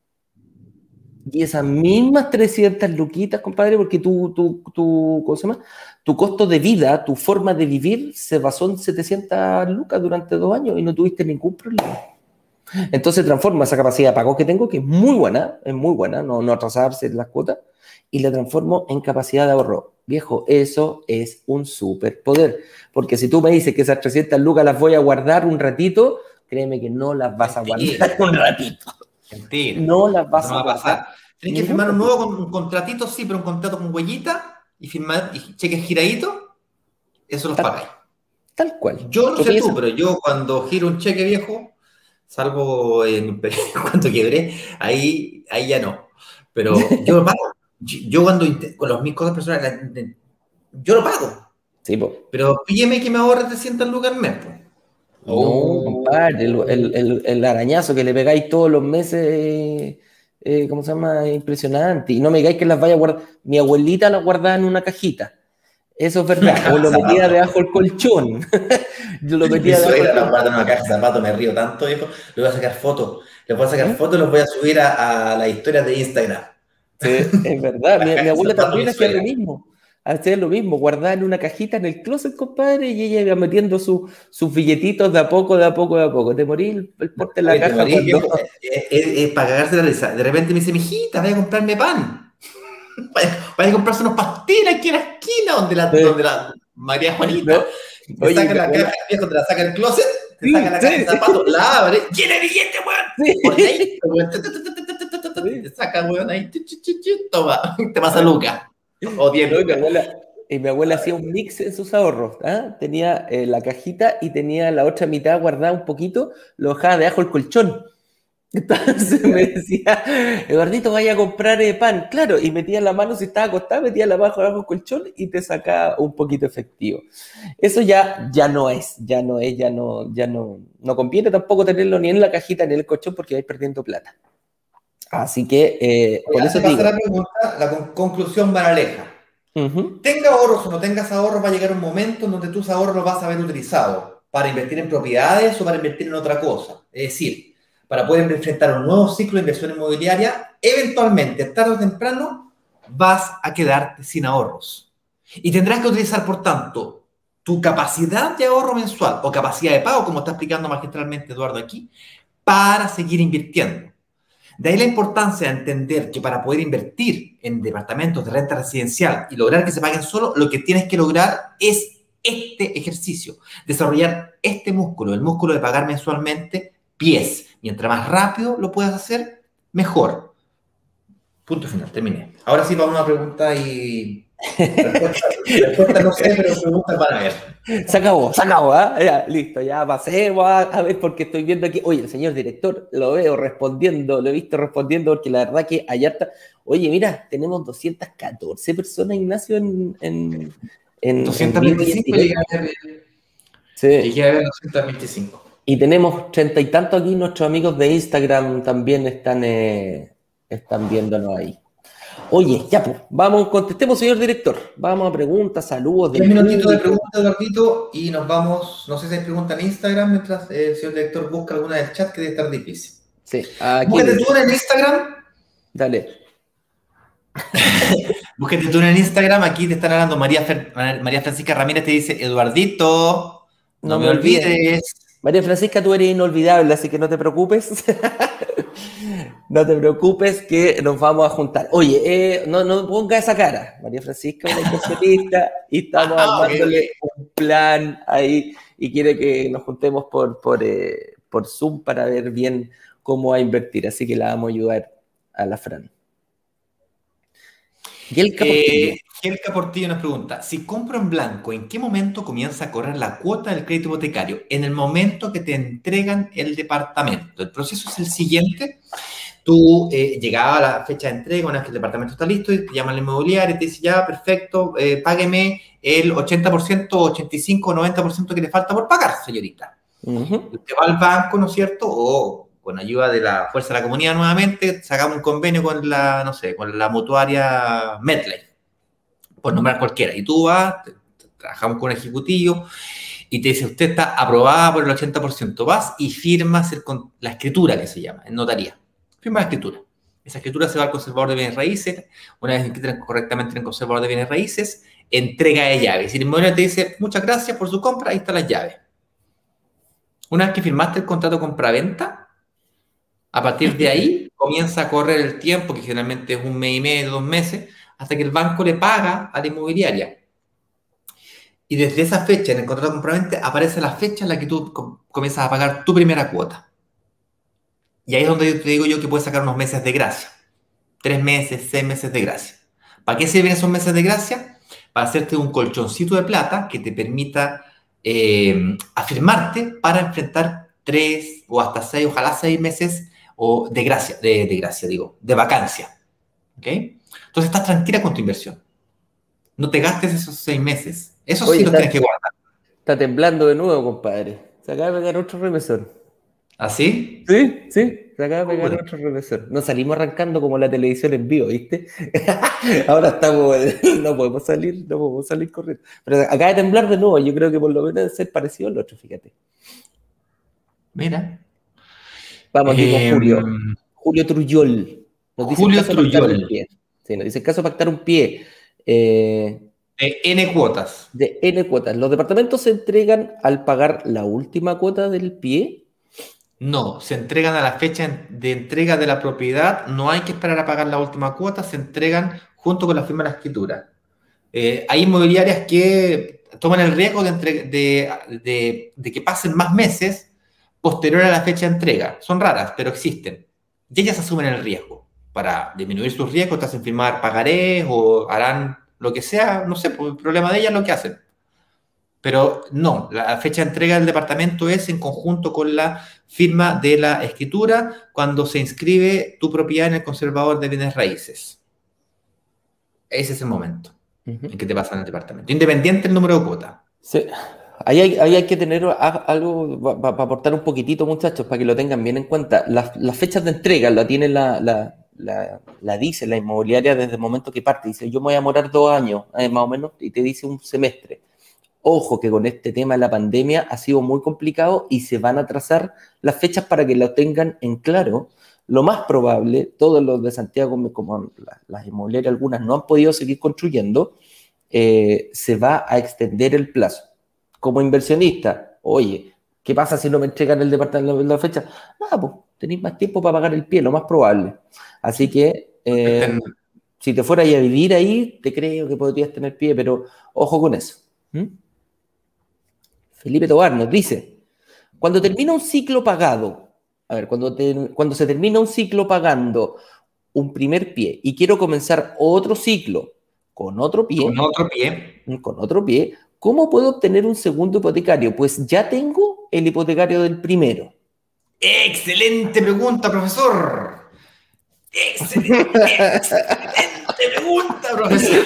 y esas mismas trescientas luquitas, compadre, porque tu, tu, tu, ¿cómo se llama? Tu costo de vida, tu forma de vivir se basó en setecientas lucas durante dos años y no tuviste ningún problema. Entonces transforma esa capacidad de pago que tengo, que es muy buena, es muy buena, no, no atrasarse en las cuotas, y la transformo en capacidad de ahorro. Viejo, eso es un superpoder. Porque si tú me dices que esas trescientas lucas las voy a guardar un ratito, créeme que no las vas Mentira. a guardar un ratito. Mentira. No las vas no a va a pasar. Tienes que firmar un ratito. nuevo un contratito, sí, pero un contrato con huellita y firmar y cheques giraditos, eso los tal, pagáis. Tal cual. Yo no sé tú, eso? pero yo cuando giro un cheque viejo, salvo en cuando quebré, ahí, ahí ya no. Pero yo lo pago. Yo cuando con los mis cosas personales, yo lo pago. Sí, po. Pero pílleme que me ahorre trescientas lucas al mes, po. No, oh. compadre, el, el, el, el arañazo que le pegáis todos los meses, eh, ¿cómo se llama? Impresionante. Y no me digáis que las vaya a guardar. Mi abuelita las guardaba en una cajita. Eso es verdad. O lo metía debajo del colchón. Yo lo metía debajo del colchón. En una caja de zapatos, me río tanto, viejo. Le voy a sacar fotos. Le voy a sacar ¿Eh? fotos y los voy a subir a, a las historias de Instagram. Sí, es verdad. mi, mi abuela también hacía lo mismo. Hacía lo mismo, guardaba en una cajita en el closet, compadre, y ella iba metiendo su, sus billetitos de a poco, de a poco, de a poco. Te morí el, el porte en la Oye, caja. Morí, cuando... viejo, es, es, es para cagarse la risa. De repente me dice, mijita, vaya a comprarme pan. Vaya, vaya a comprarse unos pasteles aquí en la esquina donde la, sí. donde la María Juanita. ¿No? Te Oye, saca la abuela... caja, viejo, te la saca el closet, te sí, saca la sí, caja de zapatos, la abre, ¡tiene billete, weón! Sí. Por ahí, te saca, weón, ahí, toma, te pasa Luca. O diez no, y, mi abuela, y mi abuela hacía un mix en sus ahorros. ¿eh? Tenía eh, la cajita y tenía la otra mitad guardada un poquito, lo dejaba debajo del colchón. Entonces me decía, Eduardito, vaya a comprar eh, pan. Claro, y metía la mano, si estaba acostado, metía la mano debajo del colchón y te sacaba un poquito efectivo. Eso ya, ya no es, ya no es, ya no, ya no, no conviene tampoco tenerlo ni en la cajita ni en el colchón porque vais perdiendo plata. Así que, eh, por eso digo. La, pregunta, la con conclusión moraleja. Uh-huh. Tenga ahorros o no tengas ahorros, va a llegar un momento en donde tus ahorros los vas a haber utilizado para invertir en propiedades o para invertir en otra cosa. Es decir, para poder enfrentar un nuevo ciclo de inversión inmobiliaria, eventualmente, tarde o temprano, vas a quedarte sin ahorros. Y tendrás que utilizar, por tanto, tu capacidad de ahorro mensual o capacidad de pago, como está explicando magistralmente Eduardo aquí, para seguir invirtiendo. De ahí la importancia de entender que para poder invertir en departamentos de renta residencial y lograr que se paguen solo, lo que tienes que lograr es este ejercicio, desarrollar este músculo, el músculo de pagar mensualmente pies. Mientras más rápido lo puedas hacer, mejor. Punto final, terminé. Ahora sí vamos a una pregunta y... Respuesta, respuesta no sé, pero preguntas van a ver. Se acabó, se acabó, ¿eh? Ya, listo, ya pasemos a, a ver, porque estoy viendo aquí, oye, el señor director, lo veo respondiendo, lo he visto respondiendo, porque la verdad que allá está, oye, mira, tenemos doscientas catorce personas, Ignacio, en... en, en doscientos veinticinco, llegué a ver, sí. Llegué a ver doscientos veinticinco. Y tenemos treinta y tantos aquí, nuestros amigos de Instagram también están, eh, están viéndonos ahí. Oye, ya pues, vamos, contestemos, señor director. Vamos a preguntas, saludos. Un minutito de preguntas, Eduardito, y nos vamos. No sé si hay preguntas en Instagram mientras el señor director busca alguna del chat, que debe estar difícil. Sí, aquí. Búsquete tú en Instagram. Dale. Búsquete tú en Instagram. Aquí te están hablando María, Fer, María Francisca Ramírez, te dice: Eduardito, no, no me olvides. olvides. María Francisca, tú eres inolvidable, así que no te preocupes. No te preocupes que nos vamos a juntar. Oye, eh, no, no ponga esa cara. María Francisca es una inversionista y estamos ah, armándole okay. un plan ahí y quiere que nos juntemos por, por, eh, por Zoom para ver bien cómo va a invertir. Así que la vamos a ayudar a la Fran. Gelka Portillo. Eh, Gelka Portillo nos pregunta, si compro en blanco, ¿en qué momento comienza a correr la cuota del crédito hipotecario? En el momento que te entregan el departamento. El proceso es el siguiente. Tú eh, llegaba a la fecha de entrega, una vez que el departamento está listo, y te llaman al inmobiliario y te dice, ya, perfecto, eh, págueme el ochenta por ciento, ochenta y cinco por ciento, noventa por ciento que le falta por pagar, señorita. Uh-huh. Usted va al banco, ¿no es cierto? O con ayuda de la fuerza de la comunidad nuevamente, sacamos un convenio con la, no sé, con la mutuaria MetLife, por nombrar cualquiera. Y tú vas, te, te, trabajamos con un ejecutivo, y te dice, usted está aprobada por el ochenta por ciento. Vas y firmas el, la escritura, que se llama, en notaría. Firma la escritura. Esa escritura se va al conservador de bienes raíces. Una vez inscrita correctamente en el conservador de bienes raíces, entrega de llaves. Si el inmobiliario te dice, muchas gracias por su compra, ahí están las llaves. Una vez que firmaste el contrato compra-venta, a partir de ahí comienza a correr el tiempo, que generalmente es un mes y medio, dos meses, hasta que el banco le paga a la inmobiliaria. Y desde esa fecha, en el contrato compra-venta, aparece la fecha en la que tú comienzas a pagar tu primera cuota. Y ahí es donde te digo yo que puedes sacar unos meses de gracia. Tres meses, seis meses de gracia. ¿Para qué sirven esos meses de gracia? Para hacerte un colchoncito de plata que te permita eh, afirmarte para enfrentar tres o hasta seis, ojalá seis meses o de gracia, de, de gracia, digo, de vacancia. ¿Ok? Entonces estás tranquila con tu inversión. No te gastes esos seis meses. Eso sí los tienes que guardar. Está temblando de nuevo, compadre. Se acaba de pegar otro remesón. ¿Así? Sí, sí, se acaba de pegar bueno. otro profesor. Nos salimos arrancando como la televisión en vivo, ¿viste? Ahora estamos, no podemos salir, no podemos salir corriendo. Pero acaba de temblar de nuevo, yo creo que por lo menos debe ser parecido al otro, fíjate. Mira. Vamos aquí eh, con Julio. Julio Trujol. Nos dice Julio Trujol. Sí, nos dice el caso de pactar un pie. Eh, de N cuotas. De N cuotas. ¿Los departamentos se entregan al pagar la última cuota del pie? No, se entregan a la fecha de entrega de la propiedad, no hay que esperar a pagar la última cuota, se entregan junto con la firma de la escritura. Eh, hay inmobiliarias que toman el riesgo de, entre, de, de, de que pasen más meses posterior a la fecha de entrega. Son raras, pero existen. Y ellas asumen el riesgo. Para disminuir sus riesgos, te hacen firmar pagarés o harán lo que sea, no sé, por el problema de ellas lo que hacen. Pero no, la fecha de entrega del departamento es en conjunto con la firma de la escritura cuando se inscribe tu propiedad en el conservador de bienes raíces. Ese es el momento uh-huh. en que te pasan el departamento. Independiente del número de cuota. Sí. Ahí hay, ahí hay que tener algo para pa aportar un poquitito, muchachos, para que lo tengan bien en cuenta. Las, las fechas de entrega la tiene la, la, la, la dice la inmobiliaria desde el momento que parte. Dice, yo me voy a demorar dos años, eh, más o menos, y te dice un semestre. Ojo que con este tema de la pandemia ha sido muy complicado y se van a trazar las fechas para que lo tengan en claro. Lo más probable, todos los de Santiago, como las inmobiliarias algunas no han podido seguir construyendo, eh, se va a extender el plazo. Como inversionista, oye, ¿qué pasa si no me entregan el departamento en la fecha? Nada, pues tenéis más tiempo para pagar el pie, lo más probable. Así que, eh, si te fueras a vivir ahí, te creo que podrías tener pie, pero ojo con eso. ¿Mm? Felipe Tobar nos dice, cuando termina un ciclo pagado, a ver, cuando, te, cuando se termina un ciclo pagando un primer pie y quiero comenzar otro ciclo con otro pie, con otro pie, con otro pie, ¿cómo puedo obtener un segundo hipotecario? Pues ya tengo el hipotecario del primero. Excelente pregunta, profesor. Excelente, excelente pregunta, profesor.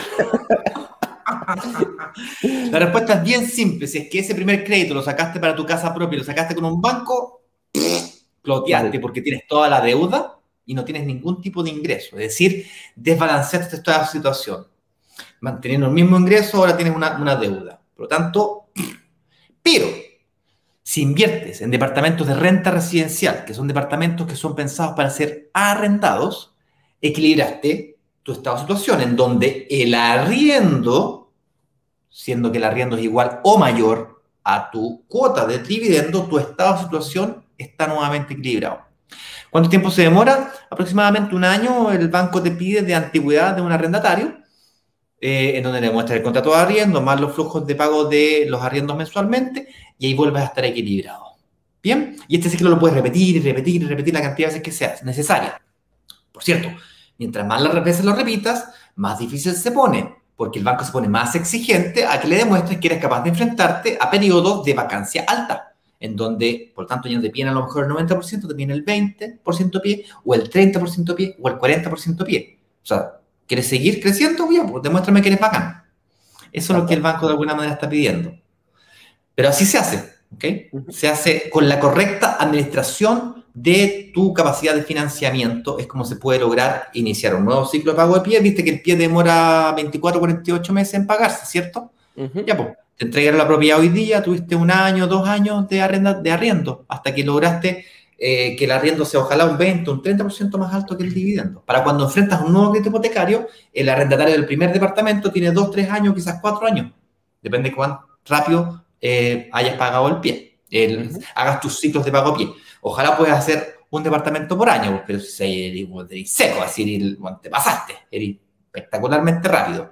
La respuesta es bien simple. Si es que ese primer crédito lo sacaste para tu casa propia y lo sacaste con un banco, ploteaste vale. Porque tienes toda la deuda y no tienes ningún tipo de ingreso. Es decir, desbalanceaste toda la situación. Manteniendo el mismo ingreso, ahora tienes una, una deuda. Por lo tanto, pero si inviertes en departamentos de renta residencial, que son departamentos que son pensados para ser arrendados, equilibraste tu estado de situación en donde el arriendo, siendo que el arriendo es igual o mayor a tu cuota de dividendo, tu estado de situación está nuevamente equilibrado. ¿Cuánto tiempo se demora? Aproximadamente un año el banco te pide de antigüedad de un arrendatario, eh, en donde le muestras el contrato de arriendo, más los flujos de pago de los arriendos mensualmente, y ahí vuelves a estar equilibrado. ¿Bien? Y este ciclo lo puedes repetir y repetir y repetir la cantidad de veces que sea necesaria. Por cierto, mientras más las veces lo repitas, más difícil se pone, porque el banco se pone más exigente a que le demuestres que eres capaz de enfrentarte a periodos de vacancia alta, en donde, por tanto, ya no te piden a lo mejor el noventa por ciento, te piden el veinte por ciento pie, o el treinta por ciento pie, o el cuarenta por ciento pie. O sea, ¿quieres seguir creciendo? Bien, pues demuéstrame que eres bacán. Eso es lo que el banco de alguna manera está pidiendo. Pero así se hace, ¿ok? Se hace con la correcta administración de tu capacidad de financiamiento. Es como se puede lograr iniciar un nuevo ciclo de pago de pie. Viste que el pie demora veinticuatro, cuarenta y ocho meses en pagarse, ¿cierto? Uh-huh. Ya, pues, te entregaron la propiedad hoy día, tuviste un año, dos años de, arrenda, de arriendo, hasta que lograste eh, que el arriendo sea ojalá un veinte, un treinta por ciento más alto que el dividendo. Para cuando enfrentas un nuevo crédito hipotecario, el arrendatario del primer departamento tiene dos, tres años, quizás cuatro años. Depende de cuán rápido eh, hayas pagado el pie, el, uh-huh. hagas tus ciclos de pago a pie. Ojalá puedas hacer un departamento por año, pero si eres seco, así te pasaste, eres espectacularmente rápido.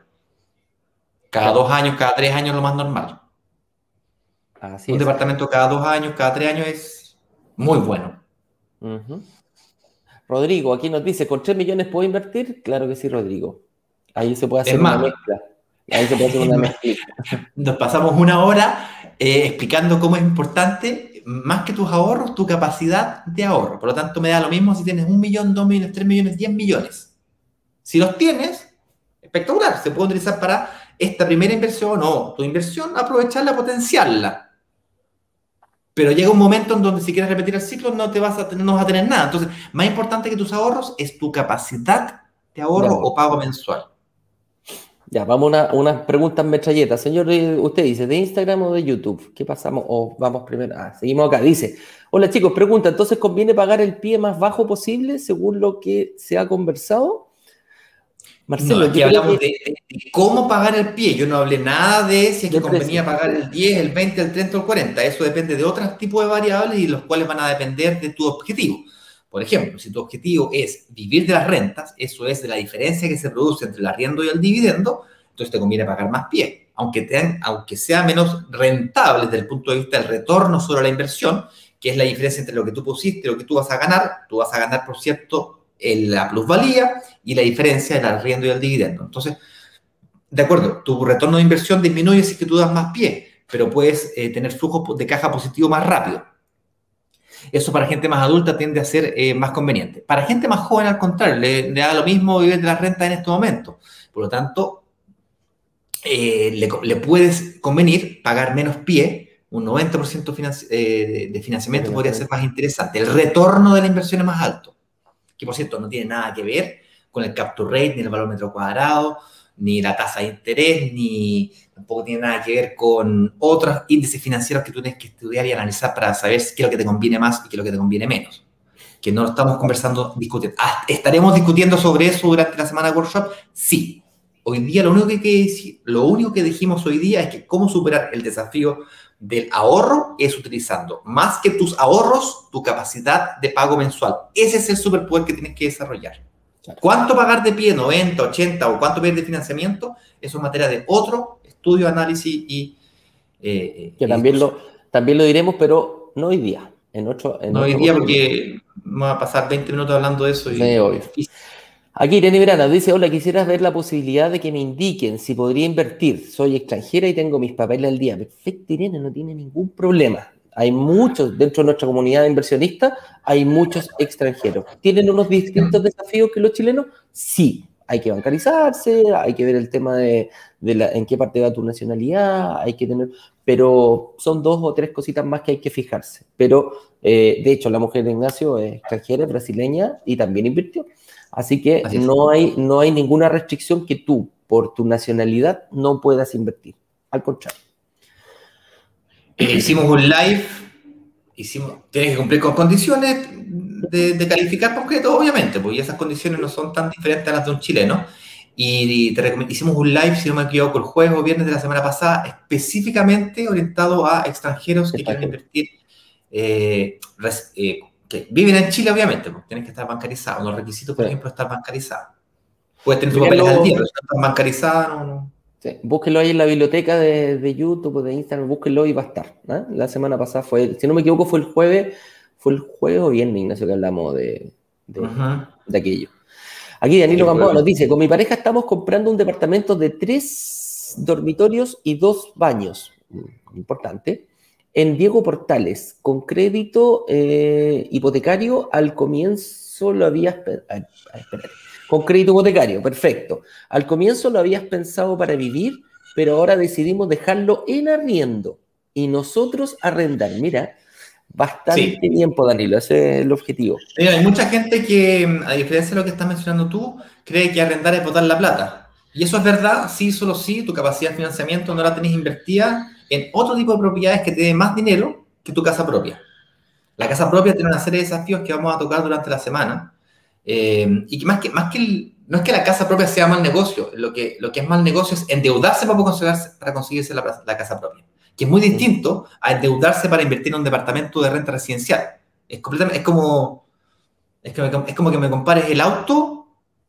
Cada claro. dos años, cada tres años es lo más normal. Así un es. Departamento cada dos años, cada tres años es muy bueno. Uh-huh. Rodrigo, aquí nos dice, ¿con tres millones puedo invertir? Claro que sí, Rodrigo. Ahí se puede hacer una mezcla. Ahí se puede hacer una mezcla. Nos pasamos una hora eh, explicando cómo es importante, más que tus ahorros, tu capacidad de ahorro. Por lo tanto, me da lo mismo si tienes un millón, dos millones, tres millones, diez millones. Si los tienes, espectacular. Se puede utilizar para esta primera inversión o tu inversión, aprovecharla, potenciarla. Pero llega un momento en donde si quieres repetir el ciclo no, te vas a tener, no vas a tener nada. Entonces, más importante que tus ahorros es tu capacidad de ahorro ya, o pago mensual. Ya, vamos a una, unas preguntas metralletas. Señor, usted dice, ¿de Instagram o de YouTube? ¿Qué pasamos? O vamos primero. Ah, seguimos acá. Dice, hola chicos, pregunta, ¿entonces conviene pagar el pie más bajo posible según lo que se ha conversado? Marcelo, no, aquí hablamos que... de, de, de cómo pagar el pie. Yo no hablé nada de si es que convenía pagar el diez, el veinte, el treinta o el cuarenta. Eso depende de otros tipos de variables y los cuales van a depender de tu objetivo. Por ejemplo, si tu objetivo es vivir de las rentas, eso es de la diferencia que se produce entre el arriendo y el dividendo, entonces te conviene pagar más pie. Aunque, te, aunque sea menos rentable desde el punto de vista del retorno sobre la inversión, que es la diferencia entre lo que tú pusiste y lo que tú vas a ganar. Tú vas a ganar, por cierto, la plusvalía y la diferencia del arriendo y el dividendo. Entonces, de acuerdo, tu retorno de inversión disminuye si es que tú das más pie, pero puedes eh, tener flujo de caja positivo más rápido. Eso para gente más adulta tiende a ser eh, más conveniente. Para gente más joven, al contrario, le, le da lo mismo vivir de la renta en este momento. Por lo tanto, eh, le, le puedes convenir pagar menos pie. Un noventa por ciento financi eh, de financiamiento podría ser más interesante. El retorno de la inversión es más alto. Que por cierto no tiene nada que ver con el capture rate ni el valor metro cuadrado, ni la tasa de interés, ni tampoco tiene nada que ver con otros índices financieros que tú tienes que estudiar y analizar para saber qué es lo que te conviene más y qué es lo que te conviene menos. Que no lo estamos conversando, discutiendo. Ah, ¿estaremos discutiendo sobre eso durante la semana de workshop? Sí. Hoy día lo único que, que, lo único que dijimos hoy día es que cómo superar el desafío del ahorro es utilizando más que tus ahorros, tu capacidad de pago mensual. Ese es el superpoder que tienes que desarrollar. ¿Cuánto pagar de pie? ¿noventa, ochenta o cuánto pedir de financiamiento? Eso es materia de otro estudio, análisis y... Eh, que y también, lo, también lo diremos, pero no hoy día. En otro, en no otro hoy día porque vamos a pasar veinte minutos hablando de eso. Y, sí, obvio. Y, aquí Irene Brana dice, hola, quisiera ver la posibilidad de que me indiquen si podría invertir. Soy extranjera y tengo mis papeles al día. Perfecto, Irene, no tiene ningún problema. Hay muchos, dentro de nuestra comunidad de inversionistas, hay muchos extranjeros. ¿Tienen unos distintos desafíos que los chilenos? Sí. Hay que bancarizarse, hay que ver el tema de, de la, en qué parte va tu nacionalidad, hay que tener... Pero son dos o tres cositas más que hay que fijarse. Pero, eh, de hecho, la mujer de Ignacio es extranjera, es brasileña y también invirtió. Así que Así no hay, no hay ninguna restricción que tú, por tu nacionalidad, no puedas invertir. Al contrario. Eh, hicimos un live, hicimos, tienes que cumplir con condiciones de, de calificar por objeto, obviamente, porque esas condiciones no son tan diferentes a las de un chileno. Y te hicimos un live, si no me equivoco, el jueves o viernes de la semana pasada, específicamente orientado a extranjeros que quieren invertir, eh, res, eh, que viven en Chile, obviamente, porque tienes que estar bancarizado. Los requisitos, por sí. ejemplo, estar bancarizado. Puedes tener tus papeles al día, pero si no estás bancarizado, no... no. Sí. Búsquenlo ahí en la biblioteca de, de YouTube o de Instagram, búsquenlo y va a estar. ¿eh? La semana pasada fue, si no me equivoco, fue el jueves, fue el jueves o viernes, Ignacio, que hablamos de, de, uh-huh. de aquello. Aquí Danilo Gamboa nos dice, con mi pareja estamos comprando un departamento de tres dormitorios y dos baños, importante, en Diego Portales, con crédito eh, hipotecario. Al comienzo lo habías... Ah, espérate. Con crédito hipotecario, perfecto. Al comienzo lo habías pensado para vivir, pero ahora decidimos dejarlo en arriendo y nosotros arrendar. Mira, bastante sí. tiempo, Danilo, ese es el objetivo. Mira, hay mucha gente que, a diferencia de lo que estás mencionando tú, cree que arrendar es botar la plata. Y eso es verdad, sí, solo sí, tu capacidad de financiamiento no la tenés invertida en otro tipo de propiedades que te den más dinero que tu casa propia. La casa propia tiene una serie de desafíos que vamos a tocar durante la semana. Eh, y que más que, más que el, no es que la casa propia sea mal negocio, lo que, lo que es mal negocio es endeudarse para conseguirse, para conseguirse la, la casa propia, que es muy distinto a endeudarse para invertir en un departamento de renta residencial. Es, completamente, es, como, es, que me, es como que me compares el auto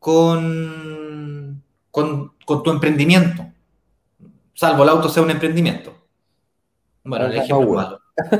con, con, con tu emprendimiento, salvo el auto sea un emprendimiento. Bueno, el ejemplo es malo.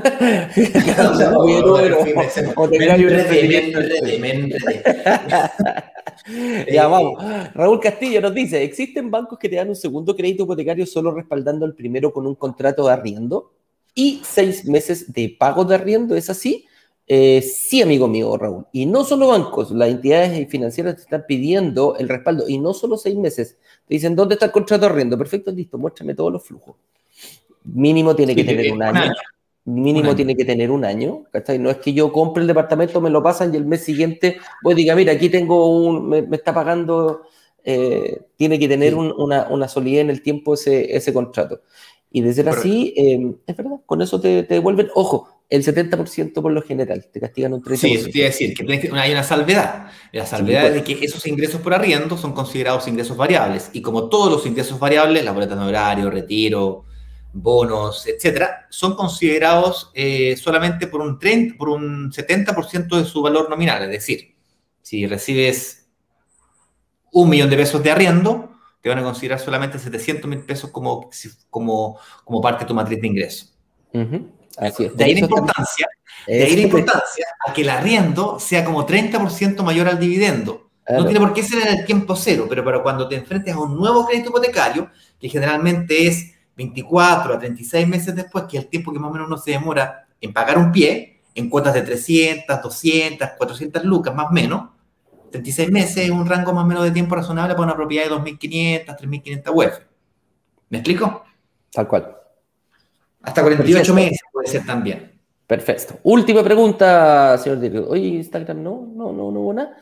Ya, vamos. Raúl Castillo nos dice, ¿existen bancos que te dan un segundo crédito hipotecario solo respaldando el primero con un contrato de arriendo y seis meses de pago de arriendo? ¿Es así? Eh, sí, amigo mío, Raúl. Y no solo bancos, las entidades financieras te están pidiendo el respaldo y no solo seis meses. Te dicen, ¿dónde está el contrato de arriendo? Perfecto, listo, muéstrame todos los flujos. Mínimo tiene que sí, tener un año. año. Mínimo un tiene año. que tener un año, ¿cachai? No es que yo compre el departamento, me lo pasan y el mes siguiente voy y diga, mira, aquí tengo un, me, me está pagando, eh, tiene que tener sí. un, una, una solidez en el tiempo ese, ese contrato. Y de ser así, eh, es verdad, con eso te, te devuelven, ojo, el setenta por ciento por lo general, te castigan un treinta por ciento. Sí, eso te iba a decir, que hay una salvedad. La salvedad sí, pues. de que esos ingresos por arriendo son considerados ingresos variables. Y como todos los ingresos variables, la boleta de horario, retiro, bonos, etcétera, son considerados eh, solamente por un, treinta, por un setenta por ciento de su valor nominal. Es decir, si recibes un millón de pesos de arriendo, te van a considerar solamente setecientos mil pesos como, como, como parte de tu matriz de ingreso. Uh-huh. Así es. De ahí la importancia, de ahí la importancia a que el arriendo sea como treinta por ciento mayor al dividendo. Claro. No tiene por qué ser en el tiempo cero, pero para cuando te enfrentes a un nuevo crédito hipotecario, que generalmente es veinticuatro a treinta y seis meses después, que es el tiempo que más o menos uno se demora en pagar un pie, en cuotas de trescientas, doscientas, cuatrocientas lucas, más o menos, treinta y seis meses es un rango más o menos de tiempo razonable para una propiedad de dos mil quinientas, tres mil quinientas U E F. ¿Me explico? Tal cual. Hasta cuarenta y ocho Perfecto. Meses puede ser también. Perfecto. Última pregunta, señor director. Oye, Instagram no, no, no, no hubo nada.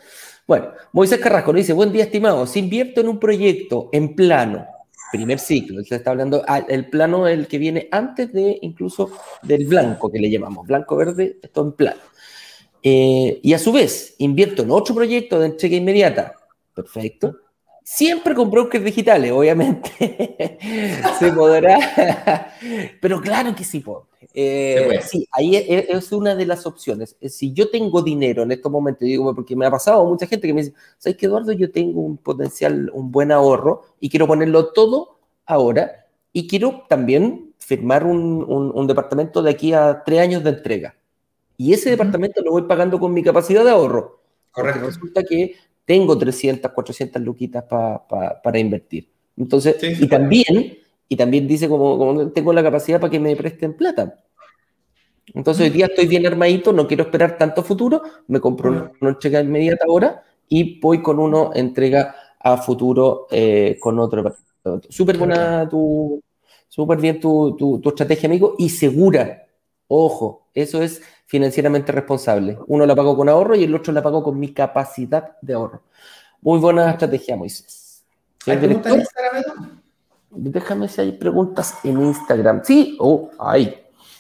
Bueno, Moisés Carrasco nos dice, buen día, estimado. Si invierto en un proyecto en plano, primer ciclo, se está hablando, ah, el plano el que viene antes de incluso del blanco que le llamamos, blanco-verde, esto en plano. Eh, y a su vez, invierto en otro proyecto de entrega inmediata. Perfecto. Siempre con brokers digitales, obviamente. Se podrá. Pero claro que sí, po. Eh, sí, ahí es, es una de las opciones. Si yo tengo dinero en estos momentos, digo, porque me ha pasado mucha gente que me dice, ¿sabes qué, Eduardo? Yo tengo un potencial, un buen ahorro y quiero ponerlo todo ahora y quiero también firmar un, un, un departamento de aquí a tres años de entrega. Y ese uh-huh. departamento lo voy pagando con mi capacidad de ahorro. Correcto. Porque resulta que tengo trescientas, cuatrocientas luquitas pa, pa, para invertir. Entonces, sí, sí, y, también, y también dice como, como tengo la capacidad para que me presten plata. Entonces, uh-huh. hoy día estoy bien armadito, no quiero esperar tanto futuro, me compro uh-huh. una entrega inmediata ahora y voy con uno entrega a futuro eh, con otro. Súper buena tu, súper bien tu, tu, tu estrategia, amigo, y segura. Ojo, eso es financieramente responsable. Uno la pago con ahorro y el otro la pago con mi capacidad de ahorro. Muy buena estrategia, Moisés. ¿Hay preguntas en Instagram? Déjame si hay preguntas en Instagram. Sí, oh, hay.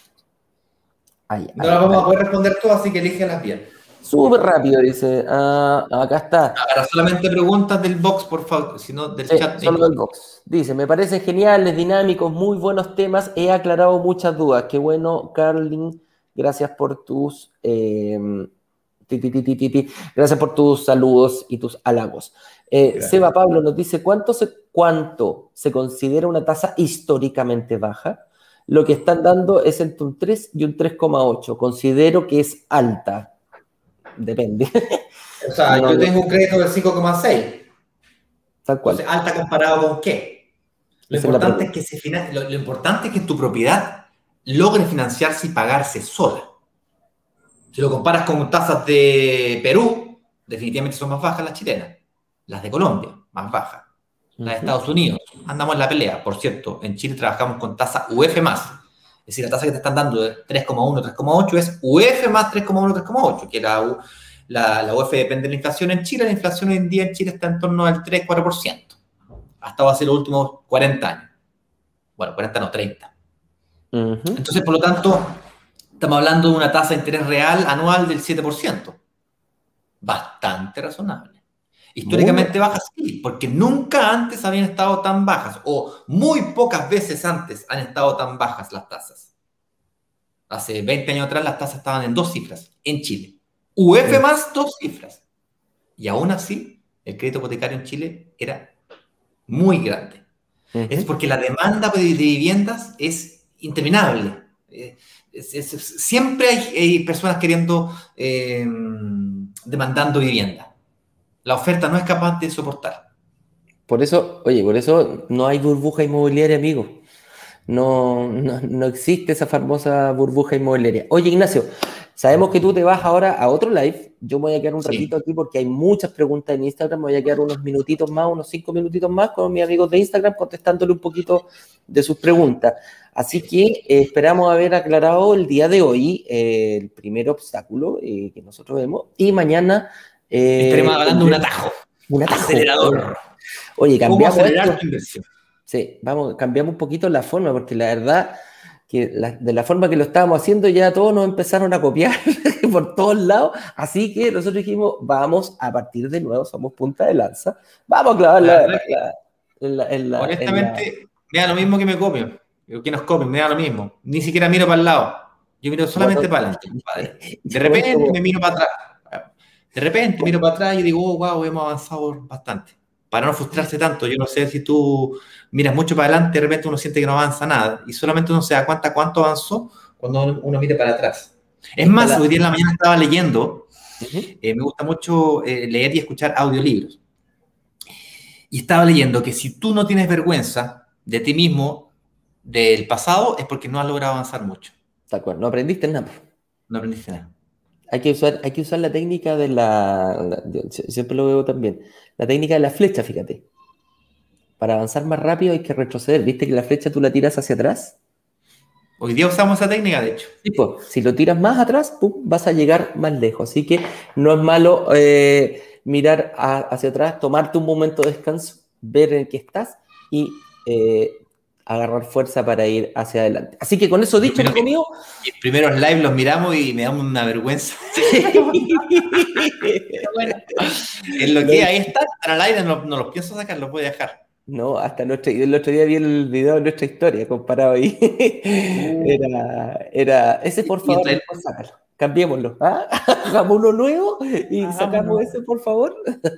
hay no las vamos hay. a poder responder todas, así que elígelas bien. Súper rápido, dice. Ah, acá está. Ahora solamente preguntas del box, por favor, sino del sí, chat. Solo del box. Dice, me parecen geniales, dinámicos, muy buenos temas. He aclarado muchas dudas. Qué bueno, Carlin. Gracias por tus eh, ti, ti, ti, ti, ti. Gracias por tus saludos y tus halagos. Eh, Seba Pablo nos dice, ¿cuánto se, ¿cuánto se considera una tasa históricamente baja? Lo que están dando es entre un tres y un tres coma ocho. Considero que es alta. Depende. O sea, no, yo tengo un crédito del cinco coma seis. Tal cual. Entonces, ¿alta comparado con qué? Lo importante es, es que se finan... lo, lo importante es que tu propiedad logre financiarse y pagarse sola. Si lo comparas con tasas de Perú, definitivamente son más bajas las chilenas. Las de Colombia, más bajas. Las de Estados Unidos, andamos en la pelea. Por cierto, en Chile trabajamos con tasa U F más. Es decir, la tasa que te están dando de tres coma uno, tres coma ocho es U F más tres coma uno, tres coma ocho, que la, la, la U F depende de la inflación en Chile. La inflación hoy en día en Chile está en torno al tres, cuatro por ciento. Hasta hace los últimos cuarenta años. Bueno, cuarenta no, treinta. Uh-huh. Entonces, por lo tanto, estamos hablando de una tasa de interés real anual del siete por ciento. Bastante razonable. Históricamente bajas, sí, porque nunca antes habían estado tan bajas, o muy pocas veces antes han estado tan bajas las tasas. Hace veinte años atrás las tasas estaban en dos cifras, en Chile. U F más dos cifras. Y aún así, el crédito hipotecario en Chile era muy grande. Uh-huh. Es porque la demanda de, de viviendas es interminable. Es, es, es, siempre hay, hay personas queriendo, eh, demandando vivienda. La oferta no es capaz de soportar. Por eso, oye, por eso no hay burbuja inmobiliaria, amigo. No, no, no existe esa famosa burbuja inmobiliaria. Oye, Ignacio, sabemos que tú te vas ahora a otro live. Yo me voy a quedar un sí. ratito aquí porque hay muchas preguntas en Instagram. Me voy a quedar unos minutitos más, unos cinco minutitos más con mis amigos de Instagram contestándole un poquito de sus preguntas. Así que eh, esperamos haber aclarado el día de hoy eh, el primer obstáculo eh, que nosotros vemos. Y mañana... Eh, estaremos hablando de un atajo. Un atajo. Acelerador. Oye, cambiamos ¿Cómo acelerar tu inversión? Sí, vamos, cambiamos un poquito la forma, porque la verdad que la, de la forma que lo estábamos haciendo ya todos nos empezaron a copiar por todos lados, así que nosotros dijimos, vamos a partir de nuevo, somos punta de lanza, vamos a clavar la, la, la, en la, en la... Honestamente, en la... me da lo mismo que me copien, que nos copien, me da lo mismo, ni siquiera miro para el lado, yo miro solamente bueno, para adelante, compadre. De repente como... me miro para atrás, de repente miro para atrás y digo, oh, wow, hemos avanzado bastante. Para no frustrarse tanto, yo no sé si tú miras mucho para adelante, de repente uno siente que no avanza nada y solamente uno se da cuenta cuánto avanzó cuando uno mira para atrás. Es más, hoy día en la mañana estaba leyendo, uh-huh. eh, me gusta mucho eh, leer y escuchar audiolibros. Y estaba leyendo que si tú no tienes vergüenza de ti mismo, del pasado, es porque no has logrado avanzar mucho. De acuerdo, no aprendiste nada. No aprendiste nada. Hay que usar, hay que usar la técnica de la, la... Siempre lo veo también. La técnica de la flecha, fíjate. Para avanzar más rápido hay que retroceder. ¿Viste que la flecha tú la tiras hacia atrás? Hoy día usamos esa técnica, de hecho. Sí, pues, si lo tiras más atrás, pum, vas a llegar más lejos. Así que no es malo eh, mirar a, hacia atrás, tomarte un momento de descanso, ver en qué estás y eh, agarrar fuerza para ir hacia adelante. Así que con eso dicho, amigo mío... Mis primeros live los miramos y me da una vergüenza. Bueno, en lo que ahí está, están al aire, no, no los pienso sacar, los voy a dejar. No, hasta nuestra, el otro día vi el video de nuestra historia comparado ahí. Era, era, ese por favor, después sácalo. Cambiémoslo. ¿Ah? Hagamos uno nuevo y Hagamos sacamos no. ese, por favor.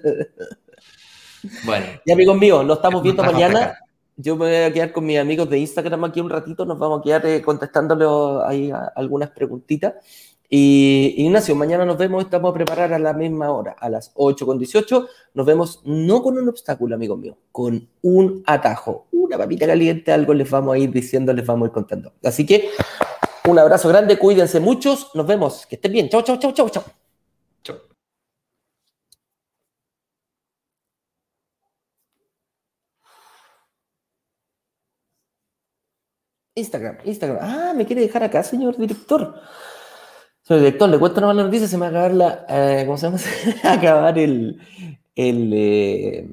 Bueno. Ya, amigos míos, nos estamos viendo mañana. Yo me voy a quedar con mis amigos de Instagram aquí un ratito. Nos vamos a quedar eh, contestándole ahí a algunas preguntitas. Y Ignacio, mañana nos vemos, estamos a preparar a la misma hora, a las ocho con dieciocho, nos vemos no con un obstáculo, amigos míos, con un atajo, una papita caliente, algo les vamos a ir diciendo, les vamos a ir contando. Así que, un abrazo grande, cuídense muchos, nos vemos, que estén bien, chau, chau, chau, chau, chau. Chau. Instagram, Instagram, ah, me quiere dejar acá, señor director. Soy director, le cuento una mala noticia, se me va a acabar la, eh, ¿cómo se llama? Se me va a acabar el, el eh,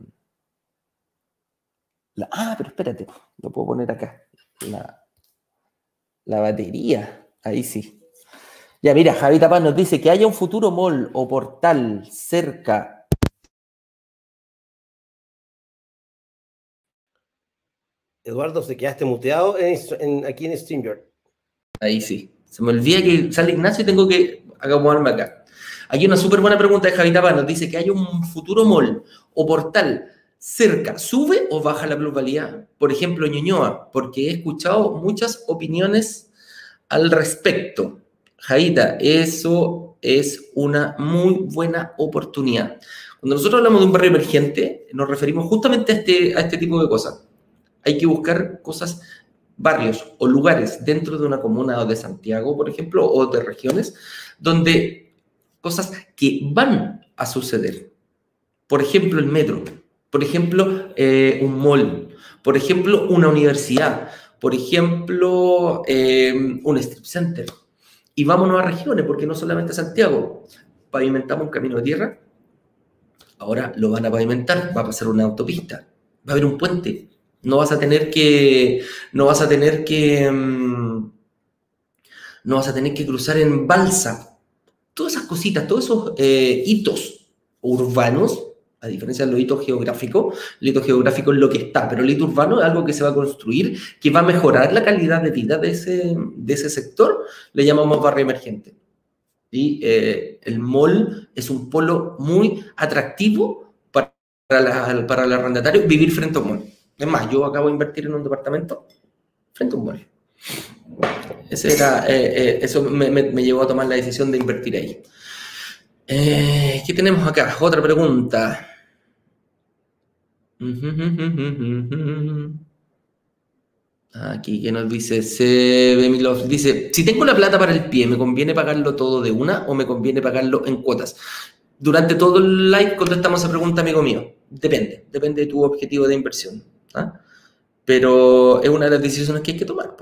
la, ah, pero espérate, lo puedo poner acá, la, la batería, ahí sí. Ya, mira, Javita Paz nos dice que haya un futuro mall o portal cerca. Eduardo, se quedaste muteado en, en, aquí en StreamYard. Ahí sí. Se me olvida que sale Ignacio y tengo que acomodarme acá. Aquí una súper buena pregunta de Javita Paz. Nos dice que hay un futuro mall o portal cerca. ¿Sube o baja la plusvalía? Por ejemplo, Ñuñoa, porque he escuchado muchas opiniones al respecto. Javita, eso es una muy buena oportunidad. Cuando nosotros hablamos de un barrio emergente, nos referimos justamente a este, a este tipo de cosas. Hay que buscar cosas... barrios o lugares dentro de una comuna de Santiago, por ejemplo, o de regiones, donde cosas que van a suceder. Por ejemplo, el metro, por ejemplo, eh, un mall, por ejemplo, una universidad, por ejemplo, eh, un strip center. Y vámonos a regiones, porque no solamente Santiago. Pavimentamos un camino de tierra, ahora lo van a pavimentar, va a pasar una autopista, va a haber un puente. No vas a tener que, no vas a tener que, um, no vas a tener que cruzar en balsa. Todas esas cositas, todos esos eh, hitos urbanos, a diferencia de los hitos geográficos, el hito geográfico es lo que está, pero el hito urbano es algo que se va a construir, que va a mejorar la calidad de vida de ese, de ese sector, le llamamos barrio emergente. Y eh, el mall es un polo muy atractivo para, la, para el arrendatario vivir frente a un mall. Es más, yo acabo de invertir en un departamento frente a un mall. Ese era, eh, eh, eso me, me, me llevó a tomar la decisión de invertir ahí. Eh, ¿Qué tenemos acá? Otra pregunta. Aquí, ¿qué nos dice? Se dice, si tengo la plata para el pie, ¿me conviene pagarlo todo de una o me conviene pagarlo en cuotas? Durante todo el live contestamos esa pregunta, amigo mío. Depende, depende de tu objetivo de inversión. ¿Ah? Pero es una de las decisiones que hay que tomar.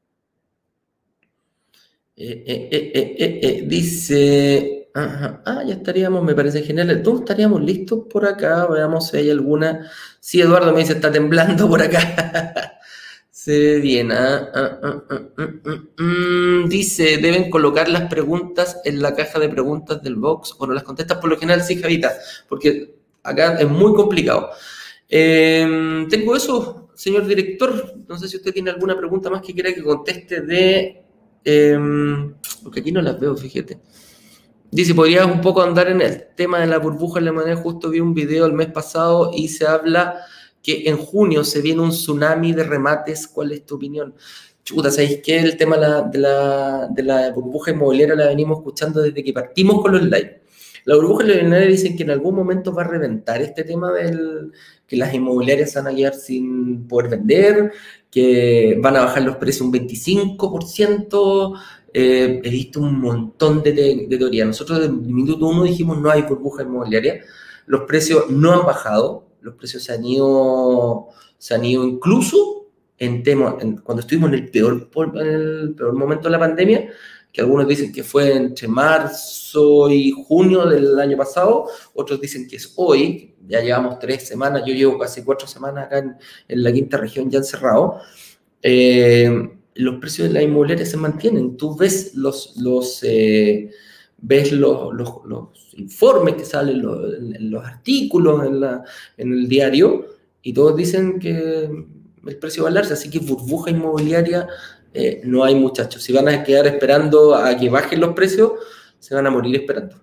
Eh, eh, eh, eh, eh, eh, dice, ajá, ah, ya estaríamos, me parece genial. ¿Todos estaríamos listos por acá? Veamos si hay alguna. Sí, Eduardo me dice, está temblando por acá. Se ve bien. Ah, ah, ah, ah, ah, ah, ah. Dice, deben colocar las preguntas en la caja de preguntas del box o no las contestas. Por lo general, sí, Javita, porque acá es muy complicado. Eh, tengo eso, señor director. No sé si usted tiene alguna pregunta más que quiera que conteste de... Eh, porque aquí no las veo, fíjate. Dice, ¿podrías un poco andar en el tema de la burbuja en la moneda? Justo vi un video el mes pasado y se habla que en junio se viene un tsunami de remates. ¿Cuál es tu opinión? Chuta, ¿sabéis qué? El tema de la, de, la, de la burbuja inmobiliaria la venimos escuchando desde que partimos con los live. La burbuja inmobiliaria dicen que en algún momento va a reventar este tema del que las inmobiliarias se van a quedar sin poder vender, que van a bajar los precios un veinticinco por ciento. Eh, he visto un montón de, de, de teorías. Nosotros desde el minuto uno dijimos no hay burbuja inmobiliaria. Los precios no han bajado, los precios se han ido, se han ido incluso en tema, en, cuando estuvimos en el peor, en el peor momento de la pandemia, que algunos dicen que fue entre marzo y junio del año pasado, otros dicen que es hoy, ya llevamos tres semanas, yo llevo casi cuatro semanas acá en, en la quinta región ya encerrado, eh, los precios de las inmobiliarias se mantienen, tú ves los, los, eh, ves los, los, los informes que salen, los, los artículos en, la, en el diario, y todos dicen que el precio va a darse, así que burbuja inmobiliaria eh, no hay, muchachos. Si van a quedar esperando a que bajen los precios, se van a morir esperando.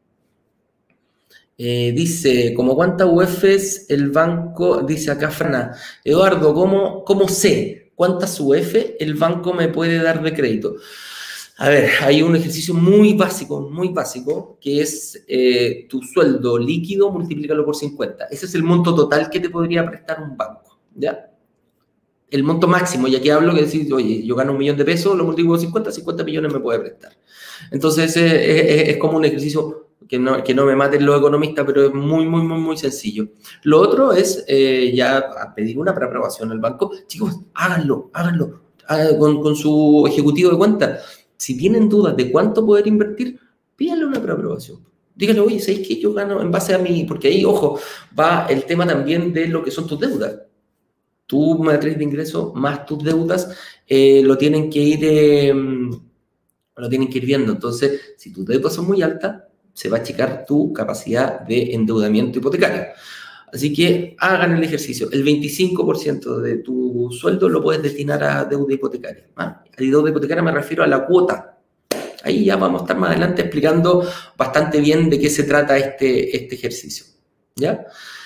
Eh, dice, ¿como cuántas U Fs el banco? Dice acá Fana, Eduardo, ¿cómo, cómo sé cuántas U F el banco me puede dar de crédito? A ver, hay un ejercicio muy básico, muy básico, que es eh, tu sueldo líquido, multiplícalo por cincuenta. Ese es el monto total que te podría prestar un banco, ¿ya? El monto máximo, y aquí hablo que decir, oye, yo gano un millón de pesos, lo multiplico por cincuenta, cincuenta millones me puede prestar. Entonces, es, es, es como un ejercicio que no, que no me maten los economistas, pero es muy, muy, muy, muy sencillo. Lo otro es eh, ya pedir una preaprobación al banco. Chicos, háganlo, háganlo, háganlo con, con su ejecutivo de cuenta. Si tienen dudas de cuánto poder invertir, pídanle una preaprobación. Díganle, oye, ¿sabéis que yo gano en base a mi...? Porque ahí, ojo, va el tema también de lo que son tus deudas. Tu matriz de ingresos más tus deudas eh, lo tienen que ir eh, lo tienen que ir viendo. Entonces, si tus deudas son muy altas, se va a achicar tu capacidad de endeudamiento hipotecario. Así que hagan el ejercicio. El veinticinco por ciento de tu sueldo lo puedes destinar a deuda hipotecaria. ¿Ah? A deuda hipotecaria me refiero a la cuota. Ahí ya vamos a estar más adelante explicando bastante bien de qué se trata este, este ejercicio. ¿Ya?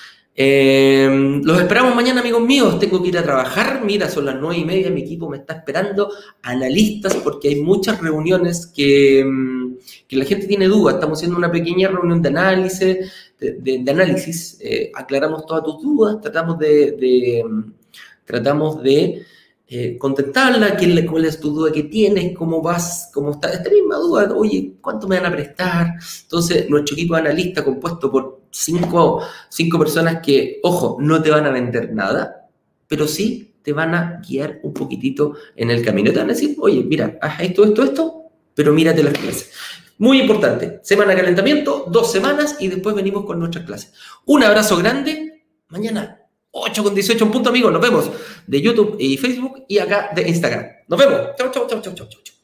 Eh, los esperamos mañana, amigos míos. Tengo que ir a trabajar. Mira, son las nueve y media. Mi equipo me está esperando. Analistas, porque hay muchas reuniones que, que la gente tiene dudas. Estamos haciendo una pequeña reunión de análisis. De, de, de análisis. Eh, aclaramos todas tus dudas. Tratamos de, de tratamos de eh, contestarla. ¿Cuál es tu duda que tienes? ¿Cómo vas? ¿Cómo está? Esta misma duda. Oye, ¿cuánto me van a prestar? Entonces, nuestro equipo de analistas compuesto por Cinco, cinco personas que, ojo, no te van a vender nada, pero sí te van a guiar un poquitito en el camino. Te van a decir, oye, mira, haz esto, esto, esto, pero mírate las clases. Muy importante, semana de calentamiento, dos semanas y después venimos con nuestras clases. Un abrazo grande, mañana ocho con dieciocho en punto, amigos, nos vemos de YouTube y Facebook y acá de Instagram. Nos vemos, chau, chau, chau, chau, chau, chau.